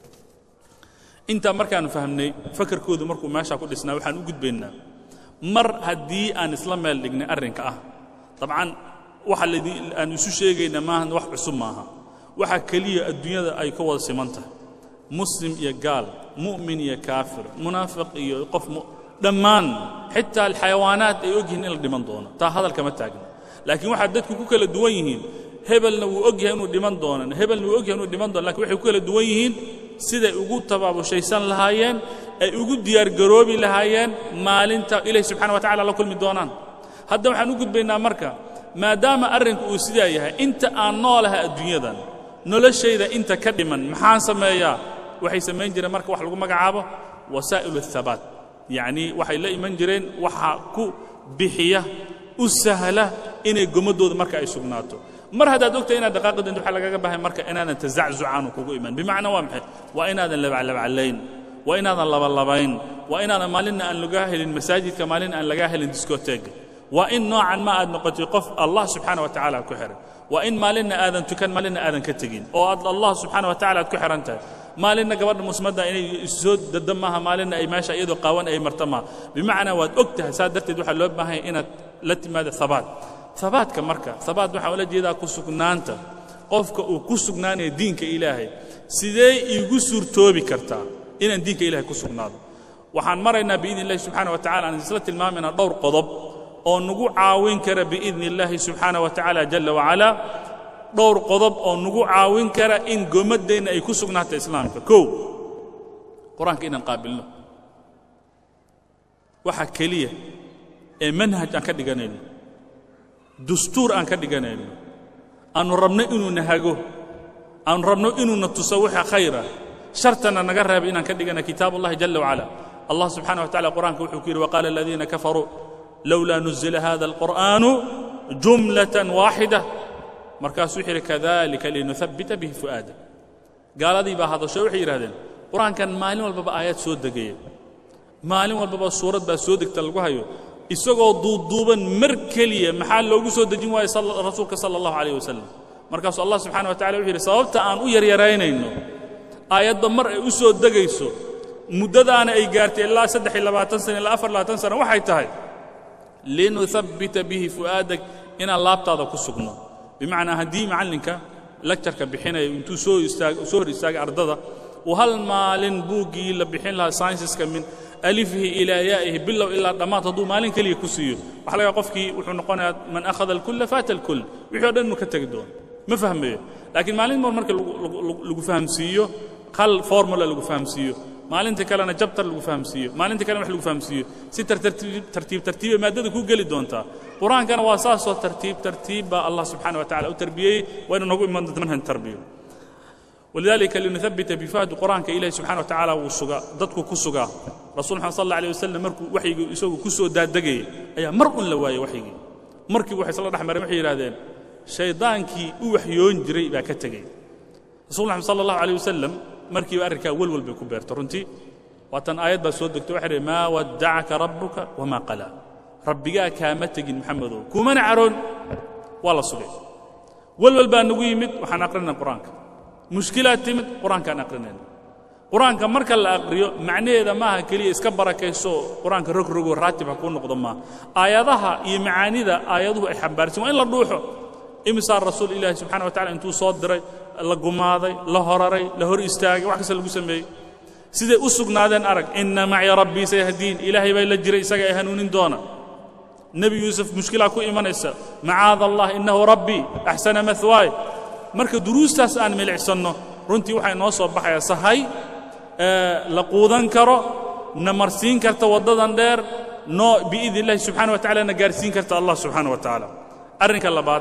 انت markaan fahamnay fakarkoodu markuu meesha ku dhisnaa waxaan u gudbeynaa mar hadii aan isla meel dhignay arrinka ah tabcan waxa aan isu sheegayna maahan wax cusub maaha waxa kaliya adduunyada ay ka wada simantahay muslim iyo gaal mu'min iyo kaafir munaafiq iyo qof dhammaan xitaa alxayawaanaat ay ogyihiin in la dhiman doono taa hadalka ma taagna laakiin waxa dadku ku kala duwan yihiin hebelna wuu ogyahay inuu dhiman doono hebelna wuu ogyahay inuu dhiman doono laakiin waxay ku kala duwan yihiin sida ugu tabaabashaysan lahaayeen ay ugu diyaar garoobi lahaayeen maalinta ilaahay subhanahu wa ta'ala la kulmi doonaan hadda waxaan u gudbaynaa marka maadaama arrinku uu sidaa yahay inta aan noolahay adduunyadan noloshayda inta ka dhiman maxaan sameeyaa waxay sameyn jireen marka wax lagu magacaabo wasaa'ilu thabat yani waxay la iman jireen waxa ku bixiya u sahla inay gomadooda marka ay sugnaato mar hadaad ogtay inaad daqaaqad inta waxa laga baahay marka inaadan tazaczucaan kugu iman bimaana waa maxay waa inaadan labaclabayn waa inaadan labalabayn waa inaadan maalin aan laga helin masaajidka maalin aan laga helin discotheque waa in noocan ma aad noqotay qof Allah subhanahu wa ta'ala ku xiran waa in maalin aadan tukan maalin aadan ka tagin oo Allah subhanahu wa ta'ala ku xirantahay maalin gabadha muslimada inay soo dadamaha maalin ay meesha iyadoo qaawan ay martama bimaana waad ogtahay saadarteed waxa loo baahay inaad la timaado thabat ثباتك مركا ثبات waxa ula jeedaa ku sugnaanta qofka uu ku sugnaanay diinka Ilaahay sidee igu suurtoobi kartaa inaan diinka Ilaahay ku sugnaado waxaan maraynaa biidin Ilaahay subhanahu wa ta'ala aan isla tilmaamina dhowr qodob oo nagu caawin kara biidin Ilaahay subhanahu wa ta'ala jalla wa ala dhowr qodob oo nagu caawin kara in gomadeena ay ku sugnaato islaamka koow quraanka inaan qaabilno waxa kaliya ee manhaj aan ka dhiganayno دستور أن كدجنين أن ربنا إنه نهجه أن ربنا إنه نتصوح خيرا شرطنا نقرب إن كدقنا كتاب الله جل وعلا. الله سبحانه وتعالى قرآن كوحكير وقال الذين كفروا لولا نزل هذا القرآن جملة واحدة مركز سحر كذلك لنثبت به فؤاده. قال هذه هذا شو حير هذا القرآن كان مالين والبابا آيات سود دقيقة مالين والبابا سورة بسودك تلقوها isagoo duuduuban mar kaliya maxaa loogu soo dejin waayay rasuulka sallallahu alayhi wasallam markaas Allah subhanahu wa ta'ala wuxuu yiri sababta aan u yaryaraynayno aayadda mar ay u soo dagayso muddadaana ay gaartay ilaa 23 sano ilaa 24 sano waxay tahay linuthabbita bihi fuadak ina laabtaada ku sugno bimaana hadii macalinka lecture-ka bixinayo intuu soo istaaga ardada وهل مالين بوغي لبحين لها ساينسز من ألفه إلى يائه بالله إلا دمات هدو مالين كلي كسيو وحلا قفكي وحو نقول من أخذ الكل فات الكل وحو دنو كتقدون ما فهم بيه لكن مالين مرمرك لغو فهم سيو قال فورمولا لغو فهم سيو مالين تكالنا جبتر لغو فهم سيو مالين تكالنا وح لغو فهم سيو ستر ترتيب ما دادو كو قلي دونتا قرآن كان واساس ترتيب الله سبحانه وتعالى وتربيه وإنه نقول منها التربيه ولذلك لنثبت بفاد القرآن كإله سبحانه وتعالى وسجا ضدك كسجا رسول الله صلى الله عليه وسلم مركو وحي يسوق كسو دادجي أي مرء لواي وحي مركي وحي صلى الله عليه وحي هذين شيطان كي وحيون جري باكتجي رسول الله صلى الله عليه وسلم مركي وأركا ولول بكبير ترنتي وطن آيات بس ودك توحر ما ودعك ربك وما قلا ربك كامتج محمد كومن عرون والله صلي ولول بانويمت وحنقرنا القرآن مشكلة تمت قرآن كان أقرنين قرآن كان مركز الأقريو معناه إذا ما كلي إسكبر كيسو قرآن كان رك راتب هكون نقدما آياتها يمعاني ذا آياته إحبار سما إلا الروح إمسار رسول الله سبحانه وتعالى أنتو صدري لقماضي لهرري لهر استاج وحكس الجسم بي سيد أسق نادن أرك إن معي ربي سيهدين إلهي بيل الجري سجى هنون دونا نبي يوسف مشكلة كو إيمان إسا معاذ الله إنه ربي أحسن مثواي marka duruustaas aan milicsanno runtii waxay noo soo baxaya sahay la quudan karo namarsiin karta wadadan dheer no biidillah subhanahu wa ta'ala na gaarsiin karta Allah subhanahu wa ta'ala arrinka labaad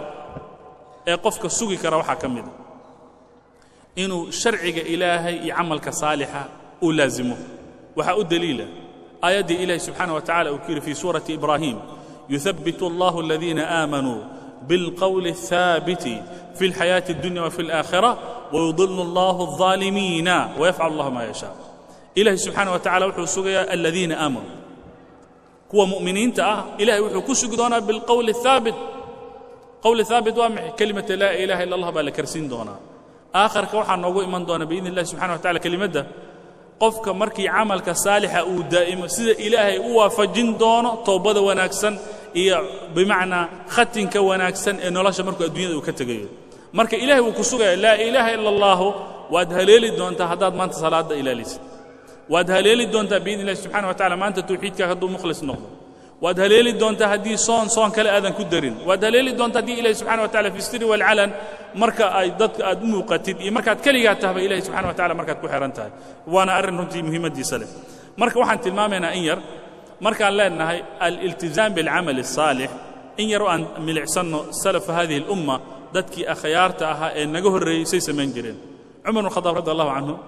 ee qofka sugi kara waxa kamid inuu sharciga ilaahay iyo amalka saalixa uu laazimo waxa u daliila ayadii ilaahay subhanahu wa ta'ala uu kiri fi surati ibrahim yuthabbitu Allahu alladhina amanu بالقول الثابت في الحياة الدنيا وفي الآخرة ويضل الله الظالمين ويفعل الله ما يشاء إلهي سبحانه وتعالى وحسوغيا الذين آمنوا كوا مؤمنين إلهي وحسوغدونا بالقول الثابت قول الثابت وامح كلمة لا إله إلا الله بلا كرسين دونا آخر كوحا نوغو إيمان دونا بإذن الله سبحانه وتعالى كلمة ده قفك مركي عملك صالحة ودائما سيد إلهي وفجن دونا توبة وناكسن إيه بمعنى ختن كوناكسن إنه لا شمرك الدنيا وكتجيه مرك إلهي وكسوجا لا إله إلا الله وادهليل دون تهداد ما أنت صلاة إلى ليس وادهليل دون تبين الله سبحانه وتعالى ما أنت توحيد كهدو مخلص نقطة وادهليل دون تهدي صون كلا أذن كدرين وادهليل دون تهدي إلهي سبحانه وتعالى في السر والعلن مرك أيضا أدمو قتيد مرك كلية تهب إلهي سبحانه وتعالى مرك كحرنتها وأنا أرن هنتي مهمة دي سلف مرك واحد تلمامنا إنير مركا لنا الالتزام بالعمل الصالح إن يروا أن ملعسن سلف هذه الأمة ذاتك أخيارتها إن نجوه الرئيسي من جرين عمر بن الخطاب رضي الله عنه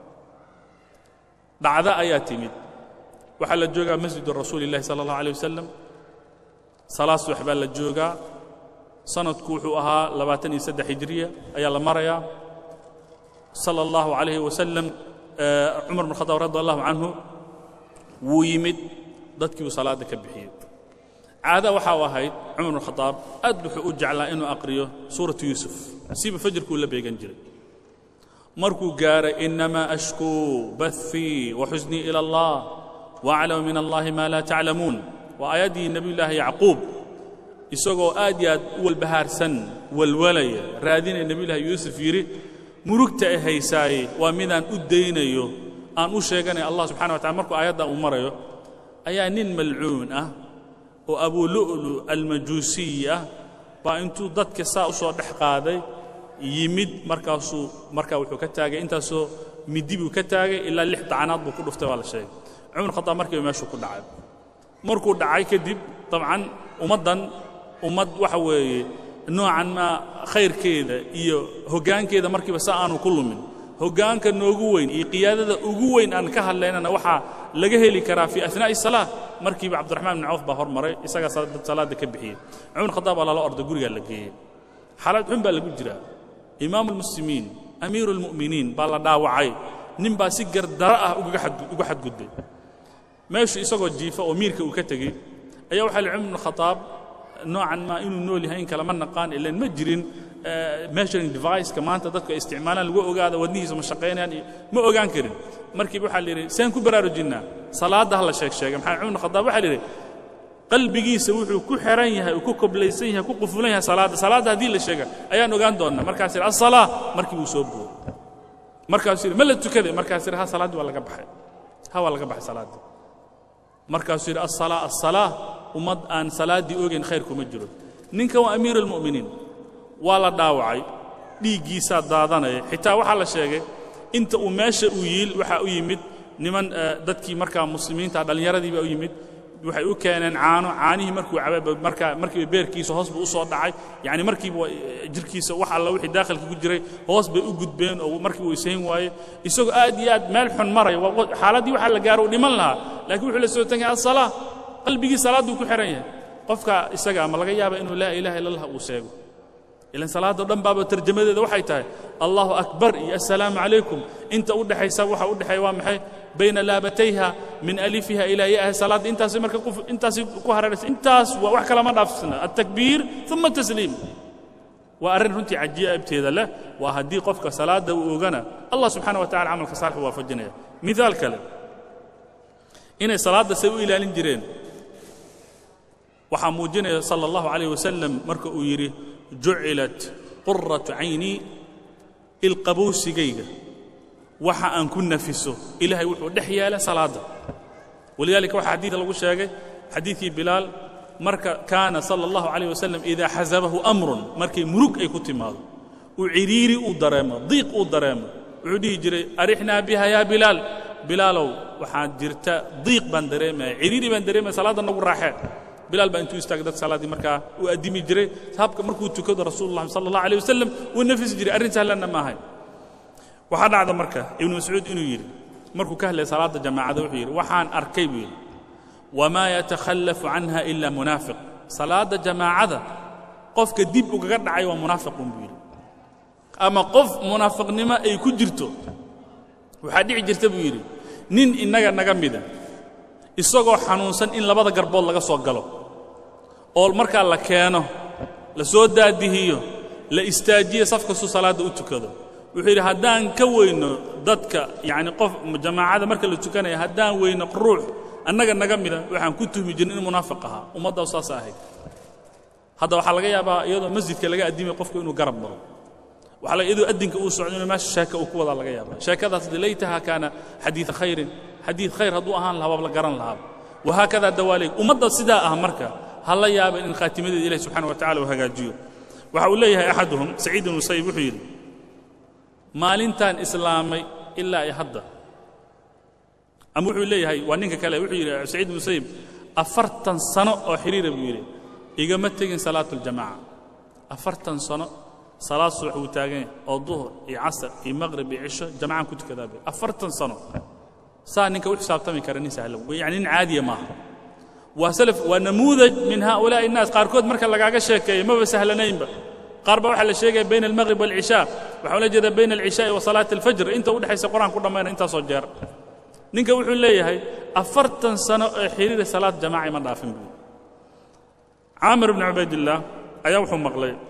بعد آيات مد وحل الجوجا مسجد الرسول الله صلى الله عليه وسلم صلاة وحبال الجوجا سنة كوحوها لباتني سد هجرية أيال مريا صلى الله عليه وسلم عمر بن الخطاب رضي الله عنه ويمد dadkii uu salaada ka bixiyay caada waxa wahayd Umar ibn Khattab aad wuxuu u jeclaa inuu aqriyo suuratu Yusuf siba fajrku la beegan jiray markuu gaaray inma ashku bathi wa huzni ila Allah wa a'lamu min Allah ma la ta'lamun wa ayadi nabiyullah yaqub isagoo aad yaad wal baharsan wal walay raadina nabiyullah Yusuf yiri murugta ay haysaay waa midaan u deynayo aan u sheeganay Allah subhanahu wa ta'ala markuu ayada uu marayo ayaa nin malcuun ah oo Abu Lu'lu al-Majusi baa intuu dadka saa u soo dhex qaaday yimid marka wuxuu ka taagay intaasoo midib uu ka taagay ilaa 6 dacanaad buu ku dhuftay wala shay Umar Khattab markii meeshu ku dhacay markuu dhacay kadib طبعا ummad waxa weeye noocan ma khayrkeeda iyo hogaankeeda markiiba saa aanu ku lumin hoggaanka noogu weyn iyo qiyaadada ugu weyn aan ka hadlaynana waxaa laga heli karaa fi asnaa'i salaah markiiba cabdiraxmaan ibn cawf baa hormaray isaga salaada ka bixiyey cumar khadaab lala orday guriga la geeyey xaalad xun baa lagu jiraa imaamu almuslimiin amiiru almu'miniin baa la dhaawacay nin baa si gardaro ah uga xadgudbay meeshu isagoo jiifa oo miirka uu ka tegey ayaa waxaa la cumar ibn khadaab noocan ma inuu nool yahay in kale ma naqaan ilaan ma jirin measuring device-ka maanta dadku ay isticmaalaan lagu ogaada wadnihiisa ma shaqaynayaan ma ogaan karin markiiba waxaa la yidhi saan ku baraarujinnaa salaadda ha la sheegay maxaa cumar ibn khadaab waxaa la yidhi qalbigiisa wuxuu ku xiran yahay uu ku koblaysan yahay ku qufulan yahay salaadda haddii la sheega ayaan ogaan doonnaa markaas yidhi as-salaa markii uu soo booday markaasuu yidhi ma la tukaday markaas yidhi ha salaaddii waa laga baxay salaaddii markaasuu yidhi as-salaa ummad aan salaaddii ogeyn khayr kuma jiro ninkan waa amiiru almu'miniin waa la dhaawacay dhiiggiisaa daadanaya xitaa waxaa la sheegay inta uu meesha u yiil waxaa u yimid niman dadkii markaa muslimiinta dhallinyaradiibaa u yimid waxay u keeneen caanihii markuu cabay markiiba beerkiisa hoos buu u soo dhacay yacni markiiba jirkiisa wax alla wixii daakhilka ku jiray hoos bay u gudbeen oo markiiba uu isayn waaye isagoo aad iyo aad meel xun maraya xaaladdii waxaa la gaaro uu dhiman lahaa laakiin wuxuu la soo tagay as-salaa qalbigii salaadduu ku xiran yahay qofka isaga ama laga yaaba inuu laa ilaaha illa allah uu sheego ilan salaada dhan baaba tarjamadeeda waxay tahay allahu akbar iyo assalaamu calaykum inta u dhaxaysa waxa u dhaxay waa maxay bayna laabatayha min alifiha ilaa yaaha salaada intaasi ku hareeraysa intaas waa wax kala ma dhaafsana at-takbiir thumma tasliim waa arrin runtii cajiibteeda leh waa haddii qofka salaada uu ogana allah subxaanahu wa ta'ala camalka saalix waafajinaya midaal kale inay salaada say u ilaalin jireen waxaa muujinaya sala allahu calayh wasalam marka uu yidhi jucilat quratu caynii ilqabowsigayga waxa aan ku nafiso ilaahay wuxuu dhex yeelay salaada walidaalika waxaa xadiidka lagu sheegay xadiidkii bilaal marka kaana sala allahu calayh wasalam idaa xasabahu amrun markay murug ay ku timaado uu ciriiri uu dareemo diiq uu dareemo wuxuu dhihi jiray arixnaa biha yaa bilaal bilaalow waxaad jirta diiq baan dareemaya ciriiri baan dareemaya salaadda nagu raaxee bilaal baa intuu istaagay dadka salaaddii markaa uu addimi jiray habka markuu tukado rasuulullahi sala allahu alayh wasalam uu nafisi jiray arrin sahlanna ma ahayn waxaa dhacda marka ibnu mascuud inuu yidhi markuu ka hadlaya salaadda jamaacada wuxuu yidhi waxaan arkay buu yidhi wamaa yatakhallafu canha ilaa munaafiq salaadda jamaacada qofka dib ugaga dhacay waa munaafiqun buu yidhi ama qof munaafiqnimo ay ku jirto waxaa dhici jirta buu yidhi nin innaga naga mida isagoo xanuunsan in labada garbood laga soo galo oo markaa la keeno la soo daadihiyo la istaajiyo safkasuu salaadda u tukado wuxuu yidhi haddaan ka weyno dadka yacni qof jamaacada marka la tukanaya haddaan weyno ruux annaga naga mida waxaan ku tuhmi jirin in munaafiq ahaa ummaddaas saas ahayd hadda waxaa laga yaabaa iyadoo masjidka laga addimay qofku inuu garab maro waxaa iyadoo addinka uu socdo inuu meesha sheeka uu ku wadaa laga yaabaa sheekadaas laytaha kaana xadiida khayrin xadiid khayr hadduu ahaan lahaa la garan lahaa wahaakada dawaaleyg ummadda sidaa ah marka ha la yaaba in khaatimadeeda ilahi subxaana wa tacala uu hagaajiyo waxa uu leeyahay axaduhum saciid ibnu musayib wuxuu yidhi maalintaan islaamay ilaa ay hadda ama wuxuu leeyahay waa ninka kale wuxuu yidhi saciid ibnu musayib 40 sano oo xiriira buu yidhi igama tegin salaatuljamaaca 40 sano salaad subax uu taagan oo duhur iyo casr iyo maqrib iyo cisho jamacaan ku tukadaa 40 sano saa ninka u xisaabtami kara nin sahlan yani nin caadiya maaha waa salaf waa namuudaj min haulaa innaas qaarkood marka lagaaga sheekeeyo maba sahlanaynba qaar baa waxaa la sheegaya bayna almaqrib waalcishaa waxaa la jeedaa bayna alcishaai wa salaati alfajr inta u dhexaysa qur-aan ku dhammayna intaasoo jeer ninka wuxuu leeyahay 40 sano oo xiriira salaad jamaaci ma dhaafin buu caamir ibn cubaydillaah ayaa wuxuu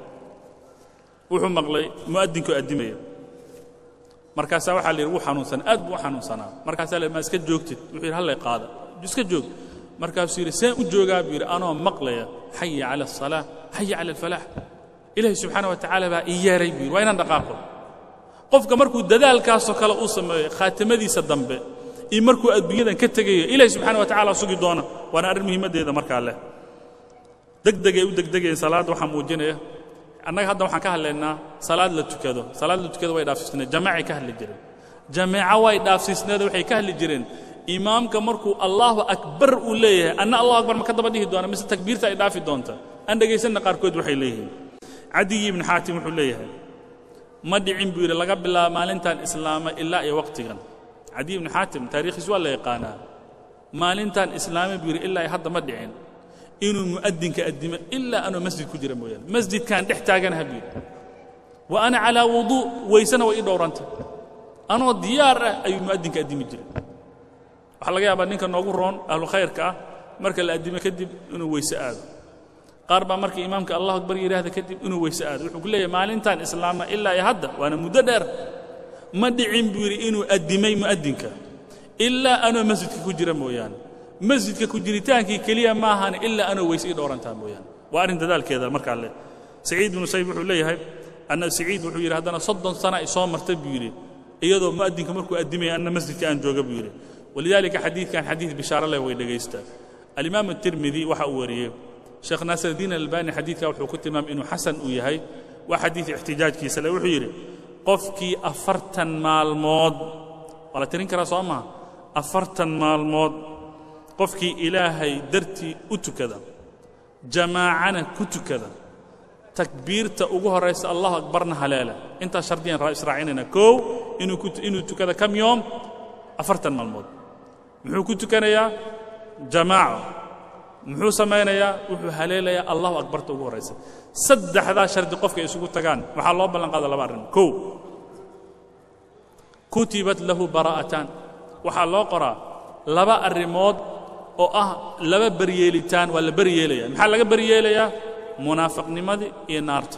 maqlay mu'addinkoo addimaya markaasaa waxaa la yidhi wuu xanuunsan aad buu u xanuunsanaa markaasaa la ma iska joogtid wuxuu yidhi hallay qaada iska joog markaasuu yidhi seen u joogaa buu yidhi anoo maqlaya xaya cala asalaa xaya cala alfalaax ilaahi subxaana wa tacaala baa ii yeeray buu yidhi waa inaan dhaqaaqo qofka markuu dadaalkaasoo kale uu sameeyo khaatimadiisa dambe iyo markuu adduunyadan ka tegayo ilaahi subxaana wa tacaala sugi doona waana arrin muhiimaddeeda markaa leh degdegay u degdegayeen salaadda waxaa muujinaya annaga hadda waxaan ka hadlaynaa salaad la tukado way dhaafsiisneed jamaacay ka hadli jireen jamaaco way dhaafsiisneed waxay ka hadli jireen imaamka markuu allahu akbar uu leeyahay anna allahu akbar ma ka daba dhihi doona mise takbiirta ay dhaafi doonta aan dhegaysanna qaarkood waxay leeyihiin cadiyi ibn xaatim wuxuu leeyahay ما دعين بير لقى بالله مالنتان إسلام إلا أي وقت كان عدي بن حاتم تاريخ سؤال لا يقانا مالنتان إسلام بير إلا أي حد ما دعين إنه مؤذن كأدم إلا أنا مسجد كجرا مويان مسجد كان تحتاجنا بير وأنا على وضوء ويسنا وإدورانته أنا ديار أي مؤذن كأدم جرا وحلا جاء بعدين كان نقولون أهل خير كا مركز الأدم كدب إنه ويسأل قاربا مركز إمامك الله أكبر يراه كدب إنه ويسأل ويقول لي مالنتان إسلام إلا يهدى وأنا مددر ما دعين بير إنه أدمي مؤذنك إلا أنا مسجد كجرا مويان مسجد كجريتان كي كليا ما هان إلا أنا ويسئ دورانتان مويان وأرنت ذلك هذا المركز عليه سعيد بن سيف وحولي هاي أن سعيد وحولي هذا صدّن سنة إصام مرتب بيري إيضا مؤذنك مركو أدمي أن مسجد كان جوجا بيري ولذلك حديث كان حديث بشارة الله ويدقيسته الإمام الترمذي وحوريه شيخ ناصر الدين الألباني حديث وحكوت إمام إنه حسن وياهي وحديث احتجاج كيس لا وحيري قفكي أفرتن مع الموت ولا ترين كرا صوما أفرتن مع الموت قفكي إلهي درتي أتو كذا جماعنا كتو كذا تكبير تأوجه رئيس الله أكبرنا حلاله أنت شردين رئيس راعيننا كو إنه تو كذا كم يوم أفرتن مع الموت محو كتو كان يا جماعة محو سمينا يا وحو حلاله يا الله أكبر تأوجه رئيس سد هذا شرد قفك يسوق تجان محل الله بلن قاد الله بارن كو كتبت له براءتان وحال الله قرأ لبا الرمود أو لبا برياليتان ولا برياليا محل لقى برياليا منافق نمدي ينارت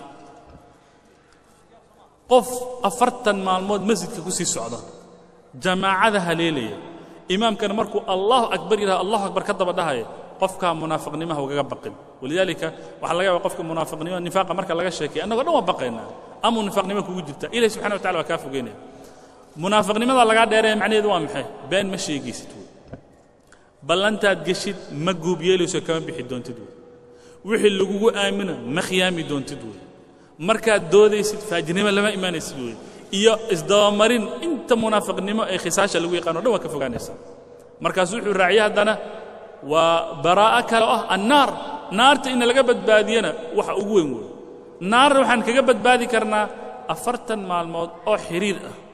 قف أفرتن مع المود مسجد كوسي السعودة جماعة هليلية إمام كان مركو الله أكبر إلى الله أكبر كذب دهاي قف كان منافق نمه وجبقين ولذلك وحال لقى وقف منافق نمه النفاق مركا لقى الشيكي أنا قلنا بقينا أما النفاق نمه كوجدته إلى سبحانه وتعالى وكافو جينه منافق نمه الله قاعد يرى معني دوام حي بين مشي جيستو بل أنت تجشد مجوب يلوس كمان بحدون تدور وحي اللي جوه آمنه مخيامي دون تدور مركز دودي ست فاجنما لما إيمان يسدور إياه إصدامرين أنت منافق نما أي خساش اللي يقانون ده وكفوا جانسا مركز روح الرعية هذانا وبراءك النار نار إن لقبت بادينا وحقوين نار وحن كجبت بادي كرنا أفرتن مع الموت أو حرير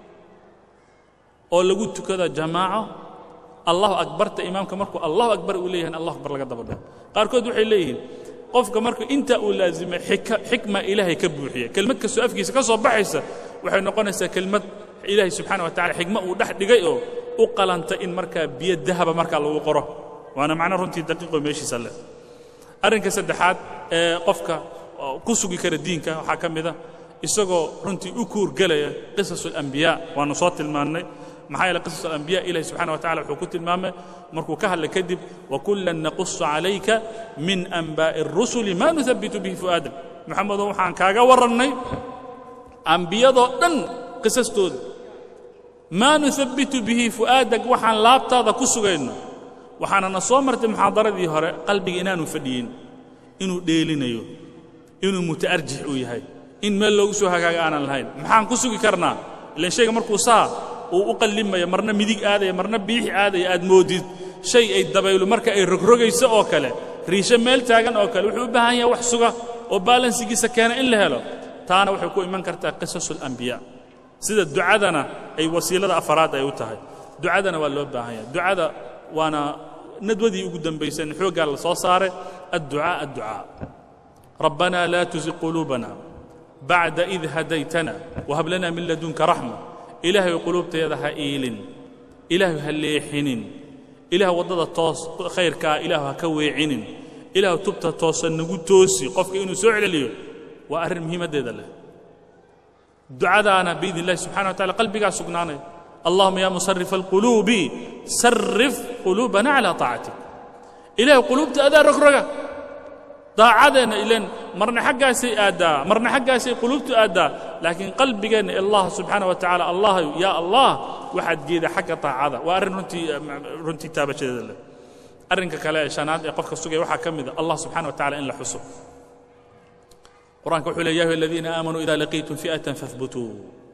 أو لقيت كذا جماعة الله أكبر إمامك مركو الله أكبر إليه الله أكبر لقد بدأ قاركود وحي إليه قفك مركو أنت لازم حكمة إلهي كبوحية كلمة كسؤال كيس كسر بحثة وحي نقولنا كلمة إلهي سبحانه وتعالى حكمة ودح دقيقه وقال أنت إن مركا بيد ذهب مركا الله وقره وأنا معنا رنتي دقيقة ماشي سلة أرنك سدحات قفك كسوقي كردينك وحكم ذا إسقو رنتي أكور جلية قصص الأنبياء ونصات الماني محايا قصص الأنبياء إلهي سبحانه وتعالى وحكوت المامة مركو كهل لكذب وكلا نقص عليك من أنباء الرسل ما نثبت به فؤادك محمد وحان كاغا ورني أنبياء ضدن قصص تود ما نثبت به فؤادك وحان لابتا ذا كسوغين وحان نصومرت محاضرة دي هراء قلبي إنانو فديين إنو ديلينيو إنو متأرجح ويهاي إن ملو سوها كاغا أنا الهين محان كسوغي كرنا لأن شيء مركو صار وأقلم ما مرنا مديك هذا مرنا بيح هذا ياد مودد شيء الدبايل مركا الركرجة يسأو كله ريشة ميل تاجن أو كله وحبها هي وحسقة وبالانس يجي سكانة إلا هلا تانا وحكوا إيمان كرتا قصص الأنبياء سيد الدعاء دنا أي وسيلة أفراد أي وتهاي دعاء دنا ولا بها هي دعاء وأنا ندودي قدام بيسن حوق على صار الدعاء ربنا لا تزغ قلوبنا بعد إذ هديتنا وهب لنا من لدنك رحمة إلهي قلوب تيدها إيلين إلهي هالليحنين إلهي وضد التوس خير كا إلهي هكوي عينين إلهي تبت التوس النجود توسي قفك إنه سعر لي وأرم مهمة له دعاء أنا بإذن الله سبحانه وتعالى قلبي قاعد سقناني اللهم يا مصرف القلوب صرف قلوبنا على طاعتك إلهي قلوب تأذى ركركة طاعتنا إلين مرنا حقها شيء أداء مرنا حقها شيء قلوبته أداء لكن قلبي جن الله سبحانه وتعالى الله يا الله واحد جيد حق طاعة وأرن رنتي تابع شيء أرنك كلا شناد يقفك السوق وحى كم ذا الله سبحانه وتعالى إن لحسه قرآن كحول يا الذين آمنوا إذا لقيتم فئة فاثبتوا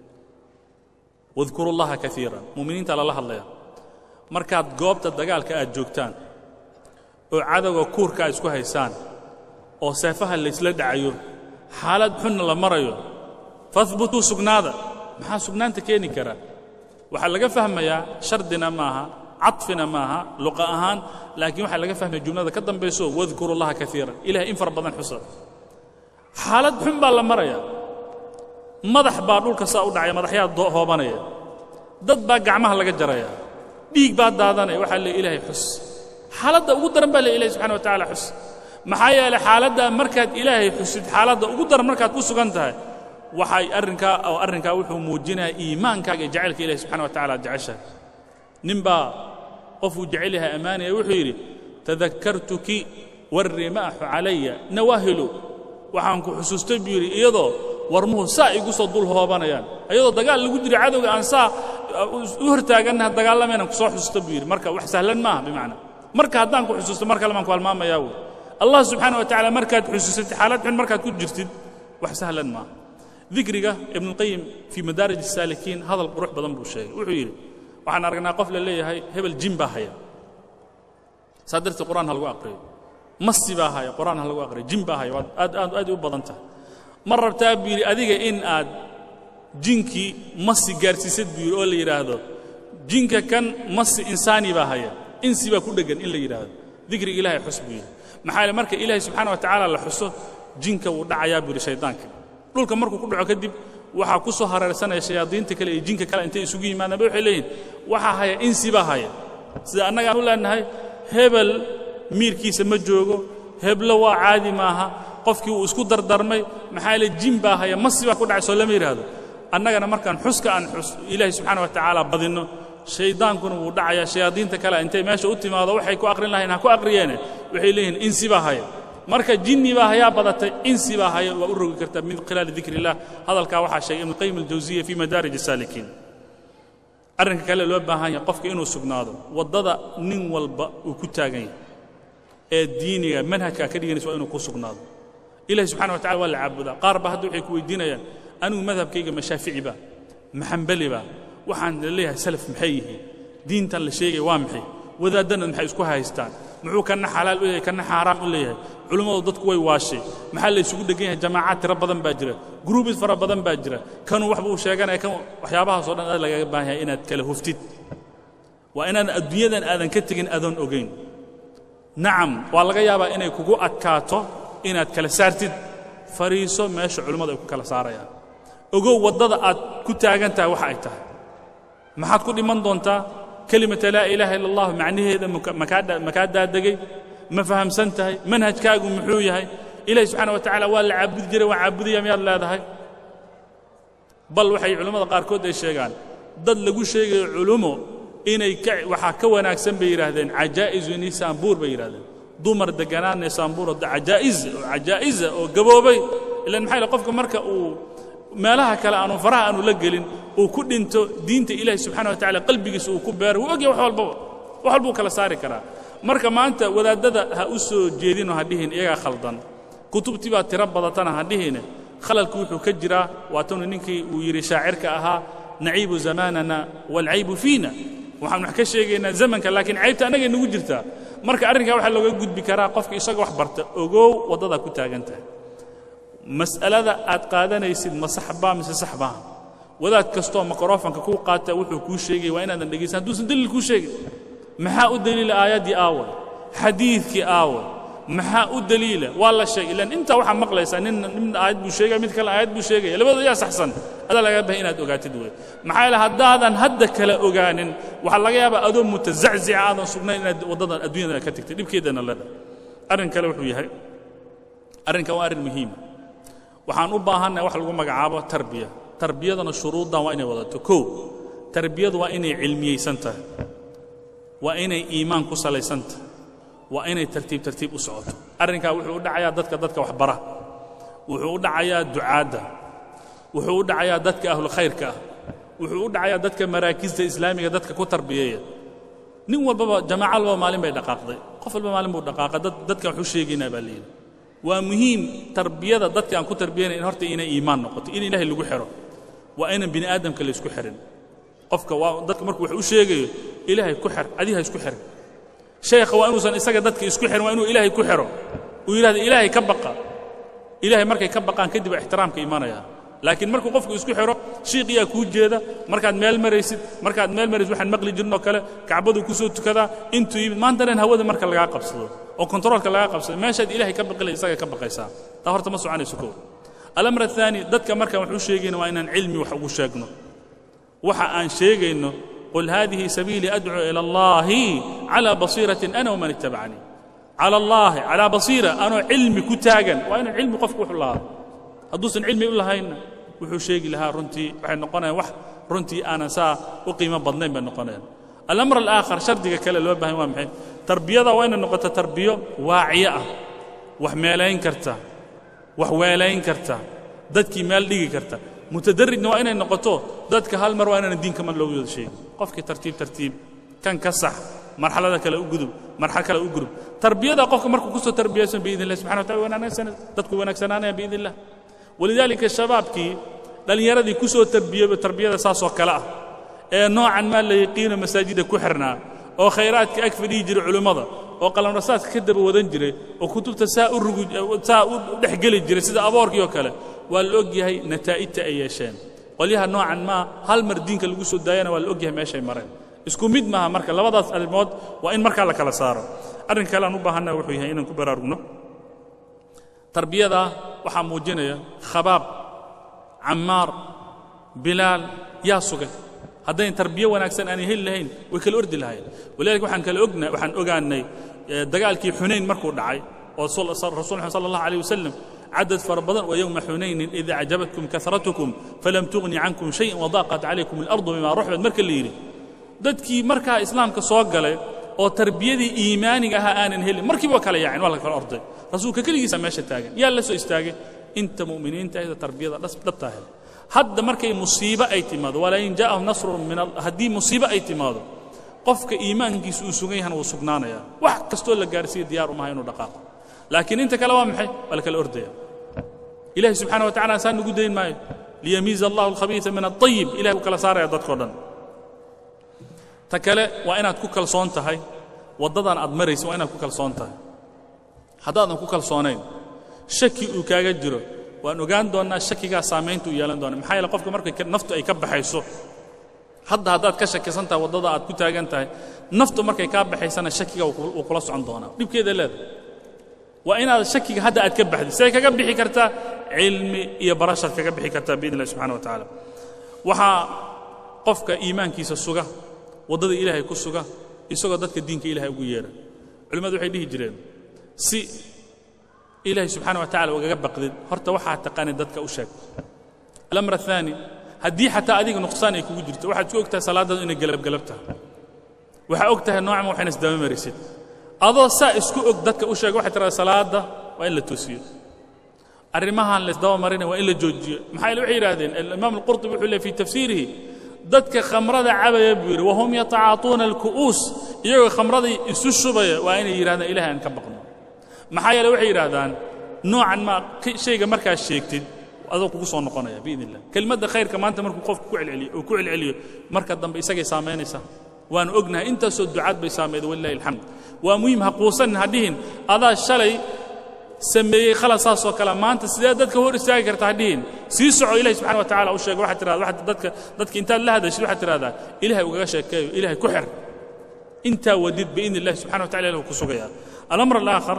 واذكروا الله كثيرا مؤمنين تعالى الله مركات جوبت الدجال كأجوكتان وعدو وكور كايسكو هيسان oo seefaha la isla dhacayo xaalad xun la marayo فاثبتوا سجنادا ما سجنان تكيني كرا وحلقة فهم يا شردنا معها عطفنا معها لقاءهان لكن وحلقة فهم الجملة كدم بيسو واذكروا الله كثيرا إلى إنفر بدن حسن حالة حنبا لمريا مدح بارول كساو دعي مدحيات ضوء هو بنيا ضد باق عمها لقى جريا ديك بعد دادنا وحل إلهي حس حالة قدر بل إلهي سبحانه وتعالى حس محايا لحالة مركز إلهي حس حالة قدر مركز كوسو كنتها وحي أرنكا وحو موجنا إيمانك جعلك إلهي سبحانه وتعالى جعشها نمبا قفوا جعلها أمانة وحيري تذكرتك والرماح علي نواهل وحانكو حسوس تبيري إيضا warmuhu saa igu soo dul hoobanayaan ayadoo dagaal lagu jiro cadawga aan saa u hortaaganna dagaalameen ku soo xusto biir marka wax sahlan ma aha bimaana marka hadaan ku xusuusto marka lama ku almaamayaa Allah subhanahu wa ta'ala markaad xusuusatid xaalad xun markaad ku jirtid wax sahlan ma dhikriga ibn qayyim fi madarij as-salikin hadal qurux badan buu sheegay wuxuu yiri waxaan aragnaa qof la leeyahay hebel jimba haya sadarta quraan hal lagu aqriyo masiba haya quraan hal lagu aqriyo jimba haya aad u badanta مرة تابيري أديك إن آد جينكي مصي جارسيسد بير أول يراهدو جينك كان مصي إنساني بهايا إنسي بكل جن إلا يراهدو ذكر إلهي حسبيه محل مرك إلهي سبحانه وتعالى لحسه جينك ودعيا بير شيطانك لول كمركو كل عكدب وحكوسه هرر سنة الشياطين تكلي جينك كلا أنت يسوقي ما نبوح لين وحهايا إنسي بهايا إذا أنا قالوا لأن هاي هبل مير كيس مجوجو هبل وعادي معها qofkii uu isku dardarmay maxaa la jimba haya masiba ku dhacay soo lama yiraahdo annagana markaan xuska aan ilaahay subhanahu wa ta'ala badino shaydaankuna uu dhacaya shayaadiinta kale intay meesha u timaado waxay ku aqrin lahayn ha ku aqriyeen waxay leeyihiin insiba haya marka jinni baa haya badatay insiba haya waa u rogi karta min khilal dhikrillah hadalka waxa sheegay ibn qayyim al-jawziyya fi madarij as-salikin arrinka kale loo baahan yahay qofka inuu sugnaado wadada nin walba uu ku taagan yahay ee diiniga manhajka ka dhiganayso inuu ku sugnaado إلهي سبحانه وتعالى ولا عبدا قارب هذا وحيك ويدينا أنا مذهب كيجا مشافعي با محنبلي با وحن ليه سلف محيه دين تل شيء وامحي وإذا دنا محي اسكوها يستان معو كنا حلال ولا كنا حرام ولا علماء ضد كوي واشي محل يسوق دقيقة جماعات ربضن باجرة جروب فربضن باجرة كانوا وحبوا شيئا كانوا وحيابها صورنا لا يبانها إن تكله هفتيت وإن الدنيا أذن كتجن أذن أوجين نعم والله يابا إن يكوكو أتكاتو inaad kala saartid fariiso meesha culimadu ay ku kala saarayaan ogow wadada aad ku taagan tahay waxa ay tahay maxaad ku dhiman doontaa kalimada la ilaaha illa allah macnaheeda makaada dagay ma fahamsan tahay manhajkaagu muxuu yahay ilaahay subhanahu wa ta'ala waa la caabudi jiray waa caabudiyay miyaad leedahay bal waxay culimada qaar kood ay sheegaan dad lagu sheegay culimo inay waxa ka wanaagsan bay yiraahdeen ajaa'iz nisan buur bay yiraahdeen dumar deganaan saambur ajaa'iz oo gaboobay ila maxay qofka marka uu meelaha kale aanu faraha aanu la gelin oo ku dhinto diinta ilaahay subhanahu wa ta'ala qalbigiisa uu ku beero oo wax walba kala saari kara marka maanta wadaadada ha u soo jeedino hadhiin iyaga khaldan kutubtii baa tira badatana hadhiin khalalku wuxuu ka jira waatan ninkii uu yiri shaacirka ahaa na'ibu zamanana wal aibu fiina waxaan wax ka sheegaynaa zamanka laakiin aybta anaga inagu jirta marka arrinka waxa looga gudbi karaa qofka isaga wax barta ogow wadada ku taagantahay mas'alada aad qaadanaysid ma saxba mise saxba wadaad kasto mikrofoonka ku qaata wuxuu ku sheegay waa inaadan dhageysan hadduu dalil ku sheegay maxaa u daliil aayadii aawa xadiidkii aawa maxaa u daliila wala shay ilan inta waxa maqlaysa nin aayad buu sheegay mid kale aayad buu sheegay labada yaa saxsan ada laga baahan inaad ogaatid way maxaa la hadaadan hadda kala ogaanin waxa laga yaabaa adoo mutazaczic aadan sugnayn inaad wadada adduunyada ka tagtid dibkeedana la arrin kale wuxuu yahay arrinka waa arrin muhiim waxaan u baahanahay wax lagu magacaabo tarbiyadana shuruudan waa inay wadato koow tarbiyadu waa inay cilmiyeysan tahay waa inay iimaan ku salaysan tahay waa inay tartiib u socoto arrinka wuxuu u dhacayaa dadka wax bara wuxuu u dhacayaa ducaada wuxuu u dhacayaa dadka ahlu khayrka wuxuu u dhacayaa dadka maraakista islaamiga dadka ku tarbiyeeya nin walba jamaaca walba maalin bay dhaqaaqday qof walba maalin buu dhaqaaqa dadka wuxuu sheegaynaa baa leeyahay waa muhiim tarbiyada dadka aan ku tarbiyeynaa in horta inay iimaan noqoto in ilaahay lagu xiro waa in bini aadamka la isku xirin qofka waa dadka markuu wax u sheegayo ilaahay ku xir adiga isku xir sheekha waa inuusan isaga dadka isku xirin waa inuu ilaahay ku xiro uu yiraahdo ilaahay ka baqa ilaahay markay ka baqaan kadib ixtiraamka iimaanaya laakiin markuu qofku isku xiro shiiqiya ku jeeda markaad meel maraysid waxaan maqli jirno kale kacbadu ku soo tukada intuu yimid maanta dhan hawada marka laga qabsado oo controlka laga qabsado meeshaad ilaahay ka baqilay isaga ka baqaysaa taa horta ma soconayso koow الأمر الثاني dadka marka wuxuu sheegayna waa inaan cilmi wax ugu sheegno waxa aan sheegayno qul hadhihi sabili ad'u ila Allah ala basiratin ana wa man ittaba'ani ala Allah ala basira ana ilmi ku taagan waa inaan cilmi qofku wuxuu lahaa haduusan cilmi u lahayn wuxuu sheegi lahaa runtii waxay noqonayaan wax runtii aan saa u qiimo badnayn bay noqonayaan الأمر الآخر shardiga kale loo baahan waa maxay tarbiyada waa inay noqoto tarbiyo waaciya ah wax meelayn karta wax weelayn karta dadkii meel dhigi karta mutadarrijna waa inay noqoto dadka hal mar waa inaan diinka man loogu yeeshay qofkii tartiib kan ka sax marxalada kale u gudub marxalada kale u gudub tarbiyada qofka markuu ku soo tarbiyaysan biidin subhanahu wa ta'ala wanaagsan dadku wanaagsanaanaya biidin walidaalika shababkii dhalinyaradii ku soo tarbiyada saas oo kale ah ee noocan ma la yaqiino masaajida ku xirnaa oo khayraadka ag fadhii jiray culimada oo qalan rasaas ka daba wadan jiray oo kutubta saa u dhaxgali jiray sida aboorkii oo kale waa la og yahay nataa'ijta ay yeesheen qoliyaha noocan ma hal mar diinka lagu soo daayana waa la og yahay meeshay mareen isku mid maaha marka labadaas arrimood waa in marka la kala saaro arrin kale aan u baahannahay wuxuu yahay inaan ku baraarugno tarbiyada waxa muujinaya khabaab Ammar Bilal yaa sugay haddayn tarbiya wanaagsan aan heli lahayn way kala ordi lahayn walaalka waxaan ogaanay dagaalkii Xunayn markuu dhacay oo rasuulullah sallallahu alayhi wasallam عدد فربضان ويوم حنين إذا عجبتكم كثرتكم فلم تغني عنكم شيئا وضاقت عليكم الأرض بما رحبت مركا الليلي dadkii marka islaamka soo galay oo tarbiyadii iimaaniga ah aanan helin markiiba kala yaacin wala kala orday rasuulka kaligiisa meesha taagan yaa la soo istaagay inta muuminiinta ay tarbiyada dhabta ah hadda markay musiibo ay timaado wala in jaa nasrun min hadii musiibo ay timaado qofka iimaankiisu uu sugan yahay uu sugnaanaya wax kasto la gaarsiyo diyaar uma hayno dhaqaaq laakiin inta kala waa maxay wala kala ordaya ilaahi subhanahu wa ta'ala saan ugu deyn maayo liyamiza Allahu al-khabitha min at-tayyib ilaahi kala saaraya dadkoo dhan takale waa inaad ku kalsoon tahay wadadan aad marayso waa inaad ku kalsoon tahay haddaadan ku kalsoonayn shaki uu kaaga jiro waan ogaan doonaa shakiga saameyntu yeelan doona maxay la qofka markay naftu ay ka baxayso haddaad ka shakisan tahay wadada aad ku taagan tahay naftu markay ka baxaysana shakiga uu kula socon doona dibkeeda leedahay waa inaad shakiga hadda aad ka baxday say kaga bixi kartaa cilmi iyo barashad kaga bixi kartaa biidna subhanahu wa ta'ala waxa qofka iimaankiisa suga wadada ilaahay ku suga isagoo dadka diinka ilaahay ugu yeera culimadu waxay dhihi jireen si ilaahay subhanahu wa ta'ala uga baqdid horta waxa taqaan dadka u sheeg al-amr athani hadii xataa adiga nuqsaan ay kugu jirto waxaad ku ogtahay salaadada inay galabta waxa ogtahay noocan waxaan isdaba marisid adoo saa isku og dadka u sheeg waxa tiraahdaa salaada waa in la toosiyo arrimahan la isdaba marina waa in la joojiyo maxay waxay yiraahdeen al-imam al-qurtubi wuxuu leeyahay fi tafsiirihi dadka khamrada cabaya buur wahum yataatuna al-ku'us iyaga khamrada isu shubaya waa inay yiraahdaan ilaahay aan ka baqno maxay waxay yiraahdaan noocan ma shayga markaa sheegtid adoo kugu soo noqonaya biidillah kelmadda khayrka maanta markuu qofku ku celceliyo marka dambe isagay saameynaysa waan ognahay inta soo ducaad bay saameeyay wallahi alhamd waa muhiim haquusan hadhiin adaa shalay sameeyay khalaas oo kala maanta sidee dadka hor istaagi kartaa hadhiin si soco ilaahay subhanahu wa ta'ala u sheeg waxa tiraahdaa waxa dadka inta la hadashay waxa tiraahdaa ilaahay uga sheekeeyo ilaahay ku xir inta wadid biidillah subhanahu wa ta'ala ku sugaya al-amr al-akhar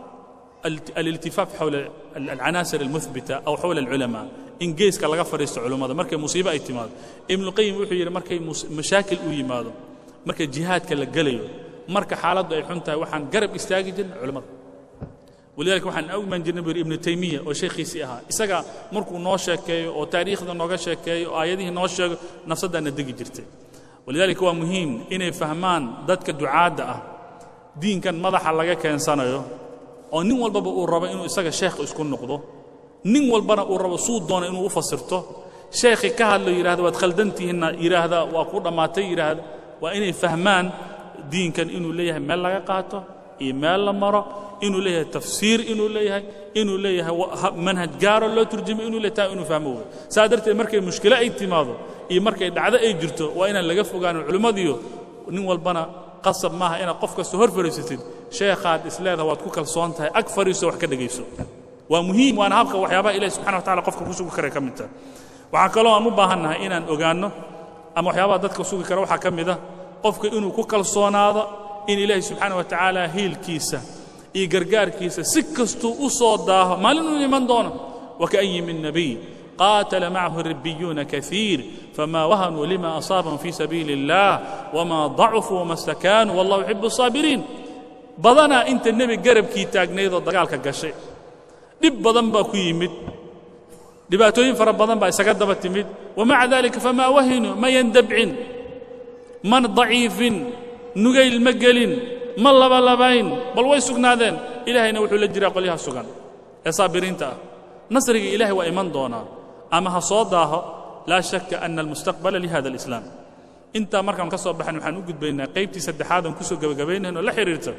الالتفاف حول العناصر المثبتة أو حول العلماء إن جيس كلا فريست علماء مركي مصيبة اعتماد ابن القيم وحي مركي مشاكل ويماد مركي جهاد كلا جليو مركي حالات ضعيف حنتها وحن قرب استاجد علماء ولذلك وحن أول من جنبر ابن تيمية وشيخ سيها إسقى مركو نوشكي أو تاريخ نوشكي أو آياته نوشك نفسد أن الدقي جرتي ولذلك هو مهم إن فهمان ذاتك الدعاء دين كان مضح على كان سنة oo nin walba uu rabo inuu isaga sheekh isku noqdo nin walbana uu rabo suu doona inuu u fasirto sheekhi ka hadlo yiraahdo waad khaldantiina yiraahdo waa ku dhamaatay yiraahdo waa inay fahmaan diinkan inuu leeyahay meel laga qaato iyo meel la maro inuu leeyahay tafsiir inuu leeyahay manhaj gaar loo turjumo inuu leeyahay inuu fahmo saadartay markay mushkilo ay timaado iyo markay dhacdo ay jirto waa inaan laga fogaano culimadiyo nin walbana qasab maaha ina qof kasto hor fariisatid sheekhaad isleedahay waad ku kalsoon tahay ag fariiso wax ka dhageyso ومهم وأنا هبقى وحيابا إلهي سبحانه وتعالى قفك كسوك كري كمتا وحكالو أن مباهنها إنان أغانو أما وحيابا دادك كسوك كري وحا كمتا قفك إنو كوكال صونادا إن إلهي سبحانه وتعالى هيل كيسا إي غرغار كيسا سكستو أصوداها ما لنو لمن دونه وكأي من نبي قاتل معه الربيون كثير فما وهنوا لما أصابهم في سبيل الله وما ضعفوا وما استكانوا والله يحب الصابرين بدنا أنت النبي قرب كي تاغنيد دغالك غشي دب بدن با كو يمد دباتوين فر بدن با اسغا دبا تمد ومع ذلك فما وهنوا ما يندبعن من ضعيف نغيل مقلين ما لبلبين بل way sugnaadeen ilaahayna wuxuu la jiraa qoliyaha sugan ee saabiriinta nasriga ilaahay waa iman doona ama ha soo daaho la shakka anna almustaqbal li hada alislam inta markaan ka soo baxan waxaan u gudbaynaa qaybtii saddexaad aan ku soo gabagabeynayno la xiriirta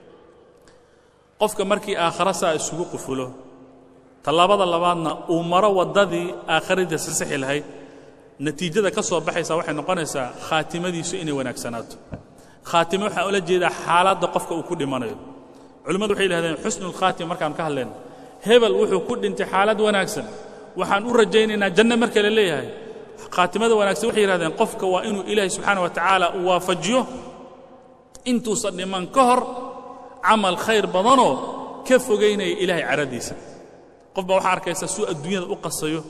qofka markii aakhira saa isugu qufulo talaabada labaadna uu maro wadadii aakhirada saxi lahayd natiijada ka soo baxaysa waxay noqonaysaa khaatimadiisu inay wanaagsanaato خاتمه waxa ula jeeda xaaladda qofka uu ku dhimanayo culimadu waxay yiraahdeen husnul khatima markaan ka hadleen hebel wuxuu ku dhintay xaalad wanaagsan waxaan u rajaynaynaa janno marka la leeyahay khaatimada wanaagsan waxay yiraahdeen qofka waa inuu ilaahay subhanahu wa ta'ala u waafajiyo intuu sadhiman ka hor amal khayr badano ka fogeynay ilaahay caradiisa qofba waxa arkaysa suu adduunyada u qasayo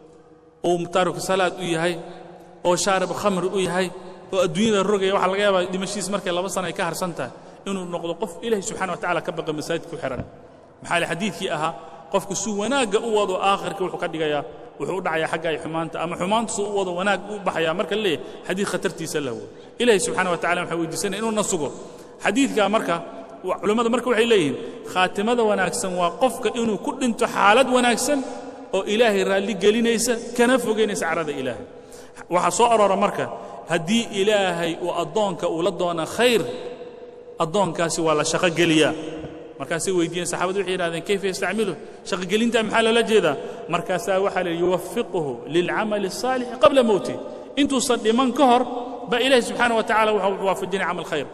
oo mutaaruk salaad u yahay oo shaarib khamr u yahay oo adduunyada rogay waxa laga yaabaa dimashiis markay 2 sano ay ka harsantahay inuu noqdo qof ilaahay subhanahu wa ta'ala ka baqa masaajidka ku xiran maxaa xadiidkii aha qofku suu wanaaga u wado aakhirka wuxuu ka dhigayaa wuxuu u dhacayaa xagga ay xumaanta ama xumaanta suu u wado wanaag u baxaya marka leey xadiid khatartiisa lahu ilaahay subhanahu wa ta'ala waxa weydiisanay inuu nasugo xadiidka marka culimada marka waxay leeyihiin khaatimada wanaagsan waa qofka inuu ku dhinto xaalad wanaagsan oo ilaahay raali gelinaysa kana fogeynaysa carada ilaahay waxa soo aroora marka haddii ilaahay uu addoonka uu la doona khayr addoonkaasi waa la shaqo geliyaa markaasay weydiiyeen saxaabadu waxay yidhahdeen kayfa yastacmilu shaqo gelinta maxaa loola jeedaa markaasaa waxaa la yuwaffiquhu lilcamali الصaalix qabla mowti intuusan dhiman ka hor baa ilaahay subxaanaه wa tacaala wuxuu waafajinay camal khayr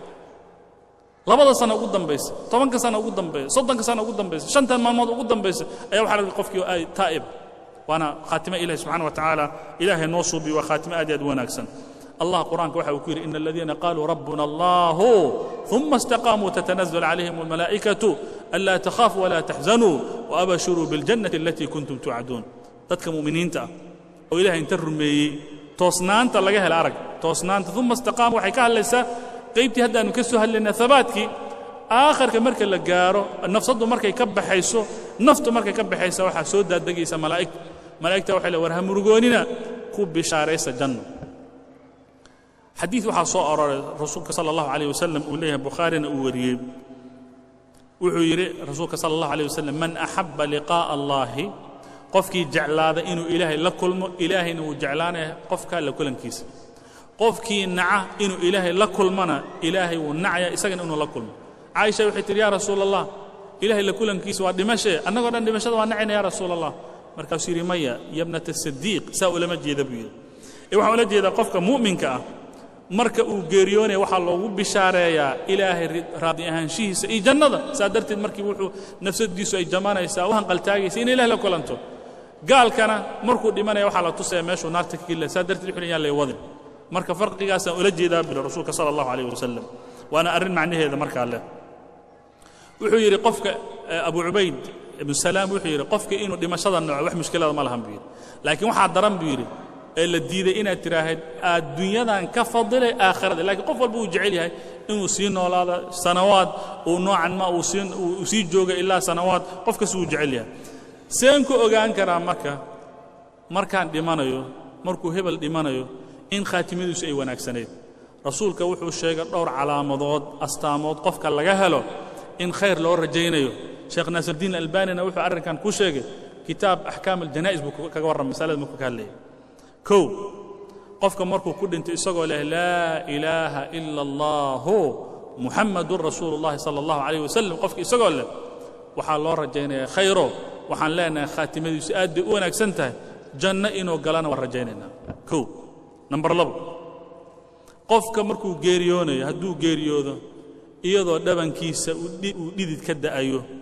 labada sano ugu dambaysa 10 sano ugu dambaysa 30 sano ugu dambaysa 5 maalmood ugu dambaysa ayaa waxaa la qofkii ay taa'ib waana khaatima ilaahay subxaanaه wa tacaala ilaahay noo suubi waa khaatima aad aad wanaagsan الله قرآن كوحة وكير إن الذين قالوا ربنا الله ثم استقاموا تتنزل عليهم الملائكة ألا تخافوا ولا تحزنوا وأبشروا بالجنة التي كنتم توعدون تدك مؤمنين تا وإله انترمي توصنان تلقاها العرق توصنان ثم استقاموا حكاها ليس قيبتي هدا نكسوها لنا ثباتك آخر كمركة لقارو النفس ضد مركة يكب حيسو نفط مركة يكب حيسو وحا سودة دقيسة ملائكة وحلا ورها مرقوننا كوب بشاريس الجنة حديث وحا صار رسولك صلى الله عليه وسلم وليه بخاري أوريه وحيري رسولك صلى الله عليه وسلم من أحب لقاء الله قفك جعلاده إنه إلهي لكل إلهي إنه جعلانه قفك لكل كيس قفك نعه إنه إلهي لكل منا إلهي والنعي إسقن إنه لكل عائشة وحيت يا رسول الله إلهي لكل كيس ودمشق أنا قد دمشق ونعنا يا رسول الله مركز سيري مية يا ابنة الصديق سأول مجد بيه وحا ولا جيدا قفك مؤمنك marka uu geeriyoonay waxa loogu bishaareeyaa ilaahay raadi ahaanshihiisa iyo jannada saadarteed markii wuxuu nafsadiisu ay jamaanaysaa waxan qaltaagaysa in ilaahay la kulanto gaalkana markuu dhimanay waxa la tusay meeshuu naarta ka gilay saadarteed wuxuu leeyahay wadin marka farqigaas aan ula jeedaa bil rasuulka sallallahu alayhi wasallam waana arin macnaheeda marka leh wuxuu yiri qofka abu ubayd ibn salaam wuxuu yiri qofka inuu dhimashada nooc wax mushkilada ma lahan biir laakiin waxa daran biir إلا الديدة إن تراهد الدنيا ذا كفضل آخرة لكن قف البو جعلها إنه سين ولا سنوات ونوعا ما وسين جوجا إلا سنوات قف كسو جعلها سينكو أجان كرام مركان دمانيو مركو هبل دمانيو إن خاتمي شيء وناك سنيد رسول كوحو الشيخ دور على مضاد أستامود قف كلا جهله إن خير لو رجينيو شيخ ناصر الدين الألباني نوحو عرن كان كوشيك كتاب أحكام الجنائز كورم مسألة مكوكالي كو قفك مركو كود انت اسقوا لا اله الا الله محمد رسول الله صلى الله عليه وسلم قفك اسقوا له وحا لو رجينا خيره وحان لنا خاتمديس اد وناغسنتahay janna inoo galana war rajaynayna ko number 2 qofka markuu geeriyoonayo haduu geeriyoodo iyadoo dhabankiisa uu dhidid ka daayo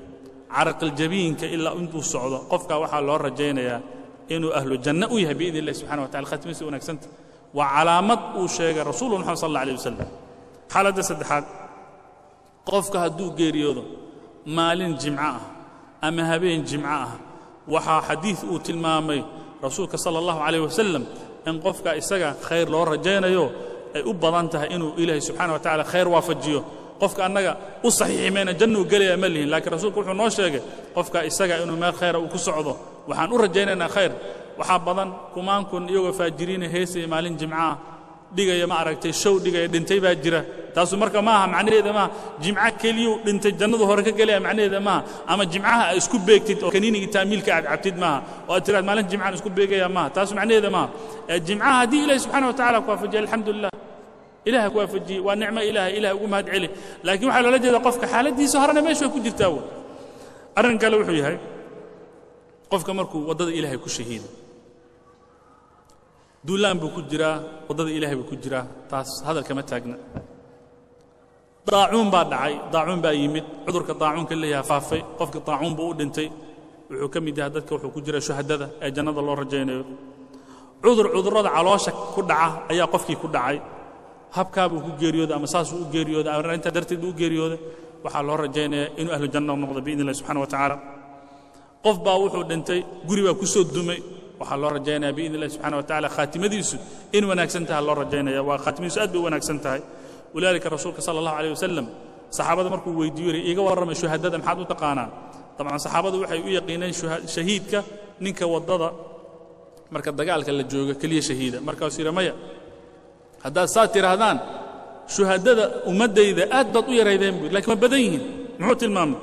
عرق الجبين كإلا أنتو الصعودة قفك وحا الله رجينا يا إنه أهل الجنة ويها بإذن الله سبحانه وتعالى ختم سيونك سنت وعلامات وشيغ رسول محمد صلى الله عليه وسلم حالة سدحات قفك هدو غيريودا مالين جمعة أما هبين جمعة وحا حديث تلمامي رسولك صلى الله عليه وسلم إن قفك إساقا خير لو رجينا يو أي أبضانتها إنه إلهي سبحانه وتعالى خير وافجيه قفك أنك أصحيح من الجنة وقلي أملهن لكن رسولك وحو نوشيك قفك إساقا إنه مال خير وكسعوده وحان أرجينا خير وحابضان كمان كن يوغا فاجرين هيسي مالين جمعة dhigaya ma aragtay show dhigaya dhintay baa jira taas marka maaha macnaheedu ma jimca kaliyo dhintay jannadu hore ka galay macnaheedu ma ama jimcaha isku beegtid oo kaniiniga taamiilka aad cabtid ma oo tiraad maalin jimcaha isku beegaya ma taas macnaheedu ma jimcaha hadii ilaahay subhanahu wa ta'ala ku waafajiyo alxamdulillah ilaahay ku waafajiyo waa nicmo ilaahay ugu mahad celi laakiin waxa loola jeedaa qofka xaaladiisa horena meesha ku jirtaa arrin kale wuxuu yahay qofka markuu wadada ilaahay ku shahiido duulaan buu ku jiraa wadada ilaahay buu ku jiraa taas hadalka ma taagna daacuun baa dhacay daacuun baa yimid cudurka daacuunka leeyahay faafay qofka daacuun buu u dhintay wuxuu ka mid yahay dadka wuxuu ku jira shuhadada ee jannada loo rajaynayo cudurrada caloosha ku dhaca ayaa qofkii ku dhacay habka buu ku geeriyooday ama saas uu geeriyooday arrinta darteed uu geeriyooday waxa loo rajaynayaa inuu ahlu janna noqdo bi idin subhanahu wa ta'ala qof baa wuxuu dhintay guri baa ku soo dumay waxa loo rajaynayaa bi idin subhanahu wa ta'ala khaatimadiisu in wanaagsantahay loo rajaynayaa waa khaatimadiisu aad bay wanaagsantahay walaalika rasuulka sallallahu alayhi wasallam saxaabada markuu weydiiyay iiga warramay shuhadada maxaad u taqaanaan طبعا saxaabadu waxay u yaqeeneen shahiidka ninka wadada marka dagaalka la jooga kaliya shahiida markaas iramaya hadaa saad tirahdaan shuhadada ummadayda aad bad u yareeyeen laakiin ma badan yihiin muxuu tilmaamay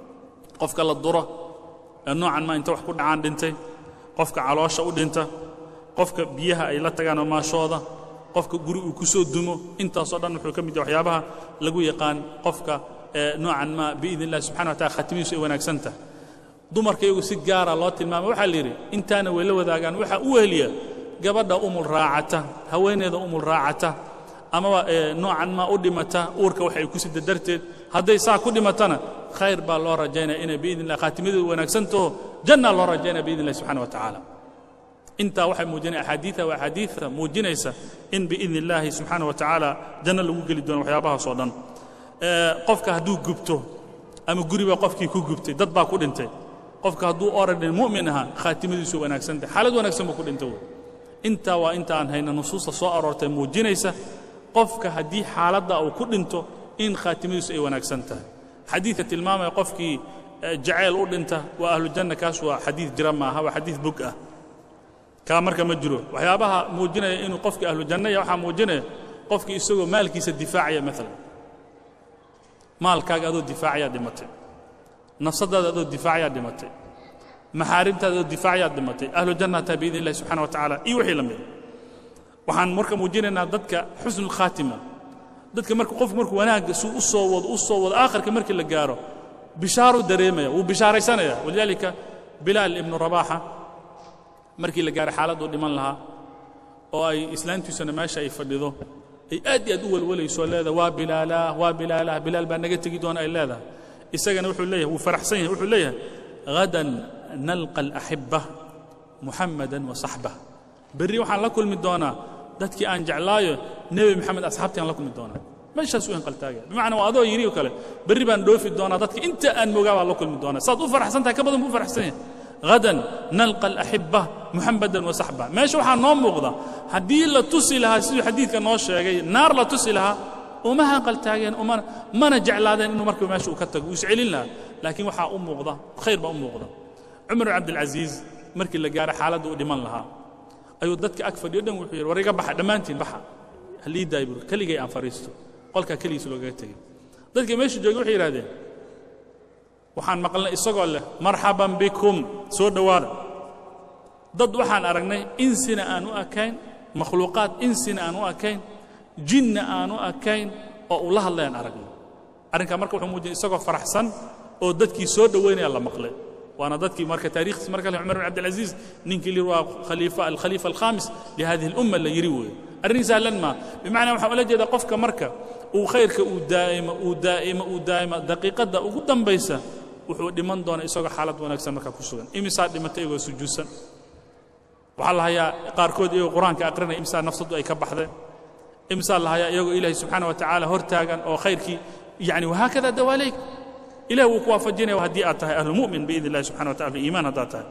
qofka la duro noocan ma inta wax ku dhacaan dhintay qofka caloosha u dhinta qofka biyaha ay la tagaan oo maashooda qofka guri uu ku soo dumo intaas oo dhan wuxuu ka mid yahay waxyaabaha lagu yaqaan qofka noocan ma biidillah subhanahu wa ta'ala khatimiisu ay wanaagsantaa dumarka iyagu si gaar ah loo tilmaamay waxa la yiri intaana way la wadaagaan waxa uu heliya gabadha umul raacata haweeneeda umul raacata ama noocan ma u dhimata uurka waxa ay ku sii darteed haday saa ku dhimatana khayr baa loo rajaynaa inay biidillah khatimidu wanaagsanto janna loo rajaynaa biidillah subhanahu wa ta'ala inta waxa muujinay ahadiitha muujinaysa in biidillah subhanahu wa ta'ala janna lagu gali doono waxyaabaha soo dhan qofka haduu gubto ama guriba qofkii ku gubtay dad baa ku dhintay qofka haduu oranay mu'min aha khatimadiisu wanaagsan tahay xaalad wanaagsan buu ku dhintay inta waa inta aan hayna nusuusta soo aroortay muujinaysa qofka hadii xaaladda uu ku dhinto in khatimadiisu ay wanaagsan tahay xadiiska tilmaamay qofkii jacayl u dhinta waa ahlu janna kaas waa xadiis jira ma aha waa xadiis bug ah ka marka ma jiro waxyaabaha muujinaya inuu qofkii ahlu janna yahay waxa muujinaya qofkii isagoo maalkiisa difaacaya mesela maalkaaga adoo difaacaya dhimatay nafsadaada adoo difaacaya dhimatay maxaarimtaada adoo difaacaya dhimatay ahlu jannata biidillah subhanahu wa ta'ala iyo wixii lamid waxaan marka muujinaynaa dadka xusnul khaatima dadka marka qof markuu wanaag u soo wado aakhirka markii la gaaro bishaaru dareemaya uu bishaaraysanaya walidalika bilal ibn rabaha markii la gaaro xaalad uu dhiman lahaa oo ay islaantiisuna meesha ay fadhido ay aad u walwalayso leeda waa bilal baa naga tagi doona ay leedahay isagana wuxuu leeyahay uu faraxsan yahay wuxuu leeyahay gadan nalqa al-ahibba muhammadan wa sahbah bari waxaan la kulmi doonaa dadkii aan jeclaayo nabi maxamed asxaabtii aan la kulmi doonaa meeshaas uu qaltaaga bimaana waa adoo yiri kale bari baan dhoofi doonaa dadkii inta aan moogaa la kulmi doonaa saad u faraxsan tahay ka badan buu faraxsan yahay غدا نلقى الأحبة محمدا وصحبه ماشي وحا نوم مغضى هدي لا تصلها سيدو حديث كان نوش شيغي نار لا تصلها وما هنقل تاغين وما نجع لادين انه مركب ماشي وكتغ ويسعلين لها لكن وحا مغضى خير با مغضى عمر عبد العزيز مركي لا غار حالده ديمان لها ايو ددك اكفد يدن وخير وريغا بخا دمانتين بخا هلي دايبر كليغي ان فريستو قولكا كليس لوغا تغي ددك ماشي جوغ وخي يرادين waxaan maqalnay isagoo leh marhaban bikum soo dhawaada dad waxaan aragnay insina aanu akayn makhluuqaad insina aanu akayn jinna aanu akayn oo uu la hadlayaan aragnay arrinka marka wuxuu muujinay isagoo faraxsan oo dadkii soo dhaweynaya la maqlay waana dadkii marka taariikhis marka Umar ibn Abdul Aziz ninkii li waa khalifa al-khamis li hadhihi al-umma la yiri way arrin sahlan ma bimaana waxa ula jeeda qofka marka uu khayrka uu daa'ima daqiiqada ugu dambaysa wuxuu dhiman doona isagoo xaalad wanaagsan marka ku sugan imisaa dhimatay oo sujuudsan waxa la hayaa qaarkood iyagoo quraanka aqrinay imisaa nafsadu ay ka baxdeen imisaa la hayaa iyagoo ilaahay subxaanahu wa tacaala hortaagan oo khayrkii yani wahakada dawaalayk ilaahay wuu ku waafajinaya haddii aad tahay ahlu mu'min biidni illahi subxaanahu wa tacaala iimaan haddaad tahay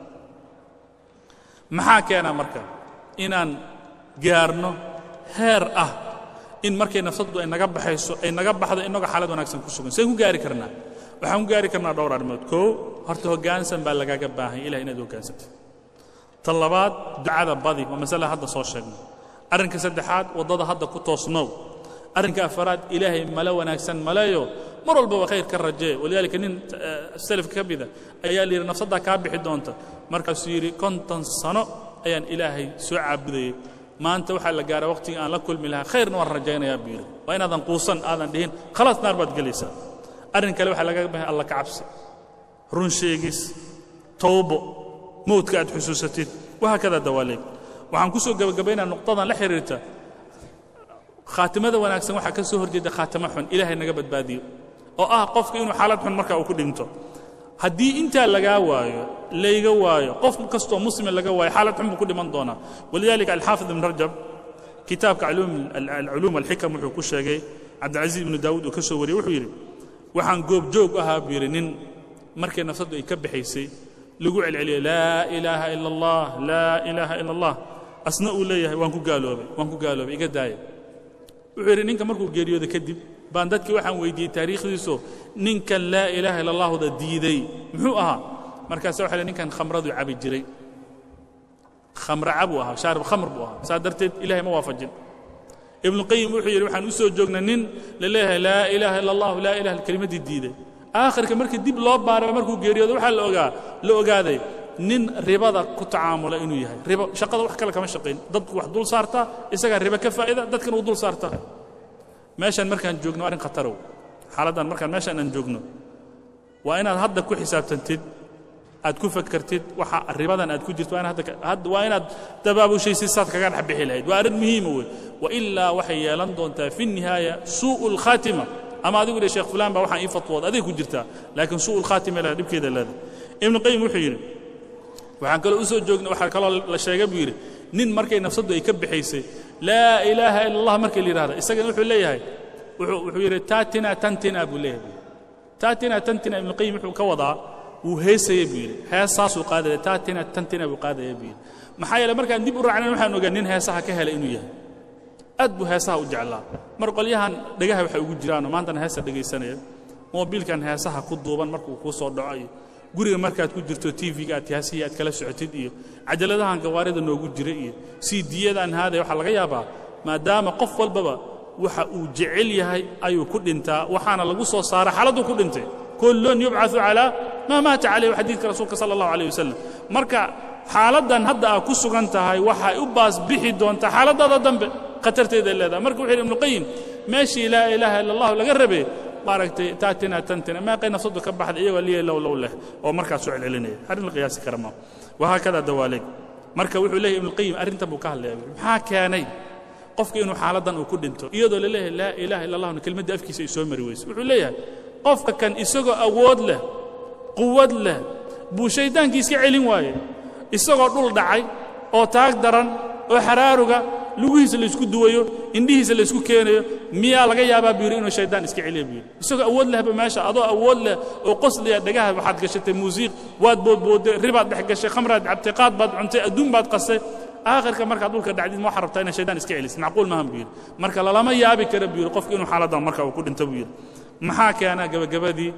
maxaa keena marka inaan gaarno heer ah in markay nafsadu ay naga baxayso ay naga baxdo inaga xaalad wanaagsan ku sugan seen ku gaari karnaa waxaan ku gaari karnaa dhowr arrimood koo horta hoggaansan baa lagaga baahan ilahay inaad hoggaansato tan labaad ducada badi waa masala hadda soo sheegnay arrinka saddexaad waddada hadda ku toosnow arrinka afaraad ilaahay mala wanaagsan malayo mar walba waa khayr ka rajee walidaalika nin salaf ka mida ayaa la yidhi nafsaddaa kaa bixi doonta markaasuu yidhi 50 sano ayaan ilaahay soo caabudayay maanta waxaa la gaaray waqtigii aan la kulmi lahaa khayrna waan rajaynayaa buu yidhi waa inaadan quusan aadan dhihin khalaas naar baad gelaysaa arrin kale waxaa lagaga baahan alla ka cabsi run sheegis tawbo mowdka aad xusuusatid wahakada dawaaleeg waxaan ku soo gabagabaynaa nuqtadan la xiriirta khaatimada wanaagsan waxaa ka soo horjeeda khaatimo xun ilaahay naga badbaadiyo oo ah qofka inuu xaalad xun markaa uu ku dhinto haddii intaa lagaa waayo layga waayo qof kastoo muslim laga waayo xaalad xun buu ku dhiman doonaa walidaalika alxaafid ibn rajab kitaabka alculuum walxikam wuxuu ku sheegay cabdilcaziiz ibnu daawuud uu ka soo wariyey wuxuu yidhi waxaan goobjoog ahaa buu yidhi nin markay nafsaddu ay ka baxaysay lagu celceliyey laa ilaaha ila allah laa ilaaha ila allah asna uu leeyahay waan ku gaaloobay iga daaya wuxuu yidhi ninka markuu geeriyooday kadib baan dadkii waxaan weydiiyey taariikhdiisu ninkan laa ilaaha ila allahuda diiday muxuu ahaa markaase waxa ninkan khamradu cabi jiray khamra cabu ahaa shaarib khamr buu ahaa saa darteed ilaahay ma waafajin ibnu qayim wuxuu yidhi waxaan u soo joognay nin la leeyahay laa ilaaha ila allahu laa ilaha kelimadii diiday aakhirka markii dib loo baaray markuu geeriyooday waxaa la ogaaday nin ribada ku tacaamula inuu yahay ribo shaqada wax kale kama shaqayn dadku wax dul saartaa isagaa ribo ka faa'ida dadkan uu dul saartaa meeshan markaan joogno arrin khatarow xaaladdan markaan meeshan aan joogno waa inaad hadda ku xisaabtantid aad ku fakartid waxa ribadan aad ku jirto waa inaad dabaabushaysid saad kaga dhex bixi lahayd waa arrin muhiima wey wa ilaa waxay yeelan doontaa fi nihaaya suu'u lkhaatima ama adigu dhe sheekh fulaan baa waxaan ii fatwood aday ku jirtaa laakiin suu'u lkhaatima leeda dhibkeeda leeda ibnu qayim wuxuu yidhi waxaan kaloo u soo joognay waxaa kaloo la sheegay buu yidhi nin markay nafsaddu ay ka bixaysay laa ilaaha ila allah markii la yidhahda isagana wuxuu leeyahay wuxuu yidhi taatina tantina buu leeyahay taatina tantina ibnu qayim wuxuu ka wadaa wuu heesayey buu yidhi heesaasuu qaadaya taatina tantina buu qaadaya buu yidhi maxaa yeele markaan dib u raacnayn waxaan ogaa nin heesaha ka helay inuu yahay aad buu heesaha u jeclaa mar qolyahan dhagaha waxay ugu jiraanoo maantana heesa dhegaysanaya moobiilkan heesaha ku duuban markuu kuu soo dhaco iyo guriga markaad ku jirto TV-ga aad heesihii aad kala socotid iyo cajaladahan gawaarida noogu jira iyo CD-yadan haaday waxaa laga yaabaa maadaama qof walbaba waxa uu jecel yahay ayuu ku dhintaa waxaana lagu soo saaray xaaladuu ku dhintay kullun yubcathu calaa maa maata calayhi xadiidka rasuulka sala allahu calayh wasalam marka xaaladdan hadda aad ku sugan tahay waxay u baas bixi doontaa xaaladdaada dambe khatarteeda leedahay marka wuxuu yidhi ibnu qayim meeshii laa ilaaha ila allahu laga rabay maaragtay taatina tantina meeqay nafsadu ka baxday iyagoo liya low leh oo markaas soo celcelinaya arrin la qiyaasi kara ma wahaakada dawaaleeg marka wuxuu leeyahay ibnu qayim arrintan buu ka hadlaya maxaa keenay qofka inuu xaaladdan uu ku dhinto iyadoo la leeyahay laa ilaaha ila allah kelmadda afkiisa ay soo mari weyso wuxuu leeyahay qofka kan isagoo awood leh quwad leh buu shaydaanki iska celin waaye isagoo dhul dhacay oo taag daran oo xaraaruga lugihiisa la isku duwayo indhihiisa la isku keenayo miyaa laga yaabaa buu yidhi inuu shaydaan iska celiyo buu yidhi isagoo awood lehba meesha adoo awood leh oo qoslaya dhagaha waxaad gashatay muusiiq waad boodboodday ribaad dhex gashay khamraad cabtay qaad baad cuntay adduun baad qastay aakhirka markaad dhulka dhacdid ma waxaa rabtaa inaad shaydaan iska celisid macquul maahan buu yidhi marka lalama yaabi kara buu yidhi qofka inuu xaaladdan marka uu ku dhinto buu yidhi maxaa keena gabagabadii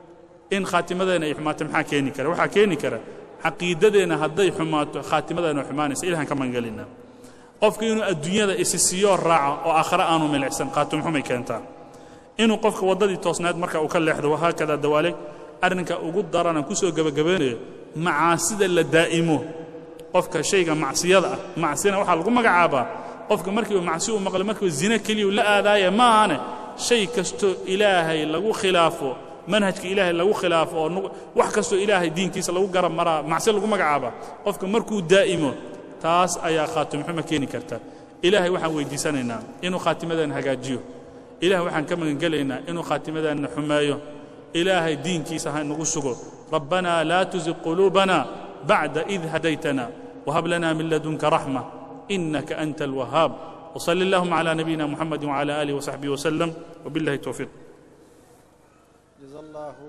in khaatimadeena ay xumaato maxaa keeni kara waxaa keeni kara caqiidadeena hadday xumaato khaatimadeena xumaanaysa ilahan ka mangalinaa qofka inuu adduunyada isisiyo raaco oo aakhira aanu milicsan qaatum xumay keentaa inuu qofka waddadii toosnaad marka uu ka leexdo wahaakada dawaaleeg arrinka ugu daran ku soo gabagabeynayo macaasida la daa'imo qofka shayga macsiyada ah macsina waxa lagu magacaabaa qofka markii uu macsi u maqlo markii zina kaliya la aadaaya ma ahane shay kasto ilaahay lagu khilaafo manhajka ilaahay lagu khilaafo oo wax kasto ilaahay diinkiisa lagu garab maraa macsi lagu magacaabaa qofka markuu daa'imo taas ayaa khaatim xumo keeni karta ilaahay waxaan weydiisanaynaa inuu khaatimadan hagaajiyo ilaahay waxaan ka magan gelaynaa inuu khaatimadan xumeeyo ilaahay diinkiisa ha nagu sugo ربنا لا تزغ قلوبنا بعد إذ هديتنا وهب لنا من لدنك رحمة إنك أنت الوهاب. وصل اللهم على نبينا محمد وعلى آله وصحبه وسلم وبالله التوفيق. جزا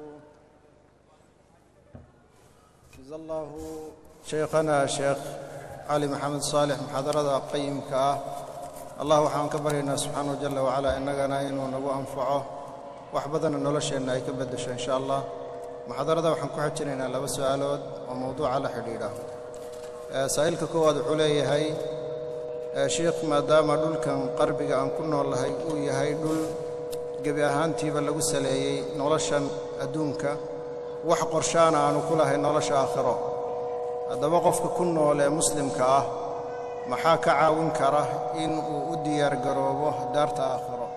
الله شيخنا الشيخ علي محمد صالح محاضرة قيمك الله وحان كبرنا سبحانه جل وعلا إننا إنه نبو أنفعه وحبذنا نولشنا يكبدش إن شاء الله. محاضرة وحان كحجرنا لبس سؤالود وموضوع على حديدة. سائلك كواد علي هاي شيخ ما دام دول كان قربك أن كنا والله هاي دول جبي أهانتي بلغو سلعي نولشن أدونك wax qorshaana aanu ku lahayn nolosha aakhiro. haddaba qofka ku nool ee muslimka ah maxaa ka caawin kara in uu u diyaar garoobo daarta aakhiro?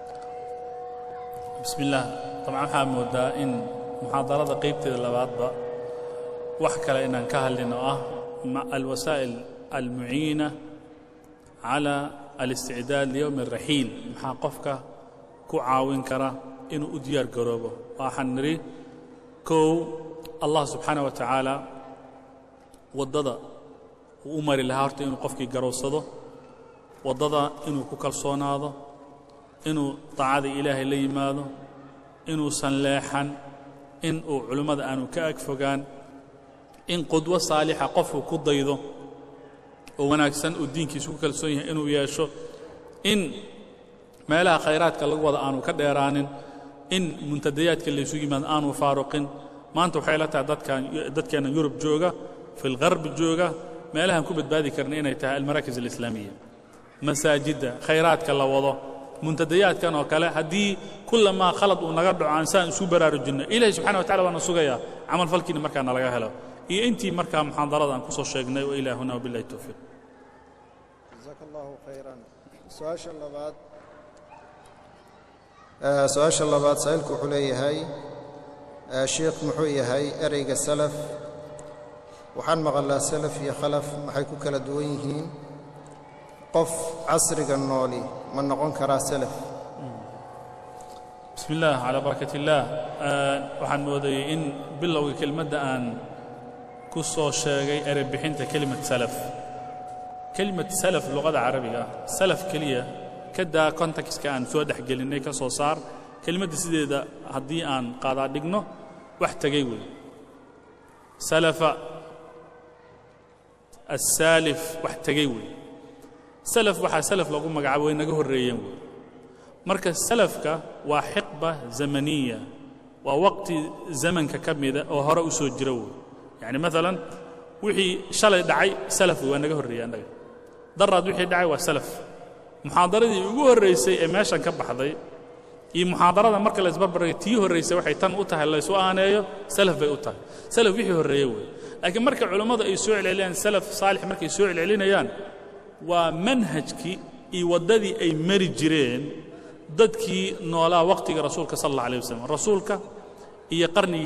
بسم الله. طبعا waxaa moodaa in muxaadarada qaybteeda labaadba wax kale inaan ka hadlino ah alwasaa'il almuciina cala الاستعداد ليوم الرحيل. maxaa qofka ku caawin kara inuu u diyaar garoobo? waxaan niri كو الله سبحانه وتعالى وددا وأمر الهارت إنه قفكي جروسده وددا إنه كوكالصوناده إنه طاعة إله اللي ماذا إنه سنلاحا إنه علماء أنو كأكفجان إن قدوة صالحة قفوا كضيضه وناكسن الدين كيسوك السنة إنه ياشو إن ما لها خيرات كالقوة أنو كديران إن منتديات كل يسوي من آن وفارق ما أنتم حيلتها دت كان يوروب جوجا في الغرب جوجا ما لها كوبت بادي كرنينا يتها المراكز الإسلامية مساجد خيرات كلا وضع منتديات كانوا كلا هدي كل ما خلط ونقرد عن إنسان سوبر الجنة إلهي سبحانه وتعالى وانا سوقيا عمل فلكين مركان على جهله إيه أنتي مركان محاضرات عن قصص شيخنا وإلى هنا وبالله التوفيق. جزاك الله خيرا. سؤال الله بعد سؤال الله بعد سائلك حلي هاي شيخ محوي هاي أريق السلف وحن مغلا سلف يا خلف محيكو كلا دوينهين قف عصرك النولي من نقون كرا سلف. بسم الله على بركة الله. وحن مودي إن بالله كلمة أن كسو شاقي أرب بحنت كلمة سلف. كلمة سلف اللغة العربية سلف كلية كدا كونتكس كان سو دحجلنay ka soo saar kelmadda sideeda hadii aan qaada dhigno wax tagay way salafa as-salif wax tagay way salaf waxa salaf lagu magacaabo inaga horeeyeen way marka salafka waa hiqba zamaniya waa waqti zamanka kamida oo hore u soo jira way yani mesela wixii shalay dhacay salaf waa inaga horeeyeen anaga darad wixii dhacay waa salaf. محاضرتي ugu horeysay ee meeshan ka baxday iyo muxaadarada marka la isbarbaray tii horeysay waxay tan u tahay la soo aaneeyo salaf bay u tahay salaf wixii horeeyay way laakiin marka culimadu ay soo celceliyaan salaf saalix markay soo celcelinayaan waa manhajki iyo wadadii ay mari jireen dadkii noolaa waqtiga rasuulka sallallahu alayhi wasallam rasuulka iyo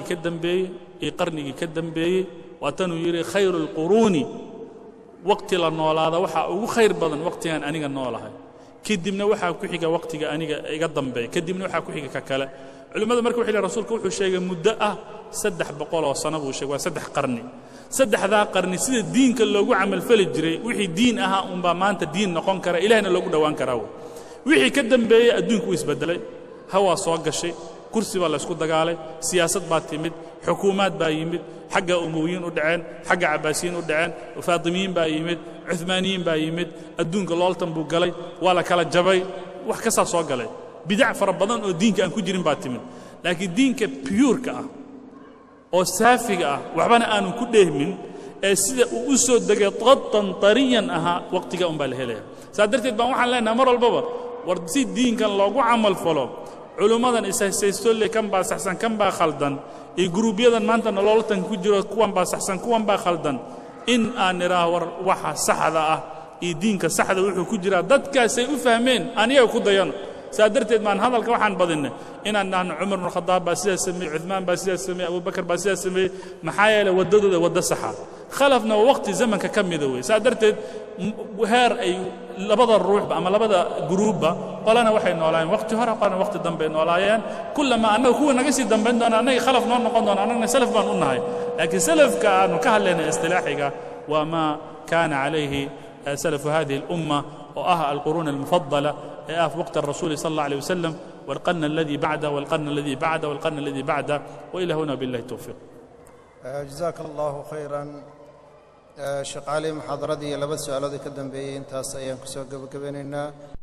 qarnigii ka dambeeyay waa tan uu yiri khayrul quruni waqti la noolaada waxa ugu khayr badan waqtigan aniga noolahay kadibna waxa ku xiga waqtiga aniga iga dambeey kadibna waxa ku xiga ka kale culimada markuu xilay rasuulku wuxuu sheegay muddo 300 oo sano buu sheegay waa 3 qarni saddexda qarni sida diinka loogu amal fali jiray wixii diin aha umba maanta diin noqon kara ilaahna loogu dhawaan karaa wixii ka dambeeyay adduunku isbedelay hawa soo gashay kursi baa la isku dagaalay siyaasad baa timid xukuumad baa yimid xagga umawiyiin u dhaceen xagga cabaasiyiin u dhaceen faatimiyiin baa yimid uthmaaniyiin baa yimid adduunka looltan buu galay waa la kala jabay wax ka soo galay bid'a fara badan oo diinka aan ku jirin baa timid laakiin diinka pure-ka ah oo saafiga ah waxbana aanu ku dheehmin ee sida uu u soo degay qadtan tariyan aha waqtiga baa la helaya saadarteed baan waxaan leenahay mar walbaba war si diinkan loogu amal falo علماء إسحسيستول كم باس أحسن كم باخلدن الجروبية مانتا نلولتن كجرو كوان باس أحسن كوان باخلدن إن أنرا وح سحدا الدين كسحدا وح كجرا ضد كاسي وفهمين أنا يأخذ ديان سادرت من هذا الكوحان بدنه إن أن عمر بن الخطاب باسيا سمي عثمان باسيا سمي أبو بكر باسيا سمي محايا ودد ود الصحة خلفنا وقت زمن ككم ذوي سادرت هار أي labada ruuxba ama labada gruubba qolana waxay noolaayeen waqti hore qolana waqti dambe noolaayeen kullama annaga kuwa naga sii dambayn doona annaga khalaf noo noqon doona annagana salaf baan u nahay laakiin salafka aanu ka hadlaynay istilaaxiga waa maa kaana calayhi salafu hadihi alumma oo ah alquruun almufaddala ee ah waqti rasuuli sal allah alayh wasalam والقرن الذي بعده والقرن الذي بعده والقرن الذي بعده وإلى هنا بالله التوفيق. جزاك الله خيرا. sheekh cali muxaadaradii laba su-aalood ka dambeeyey intaas ayaan kusoo gabagabaynaynaa.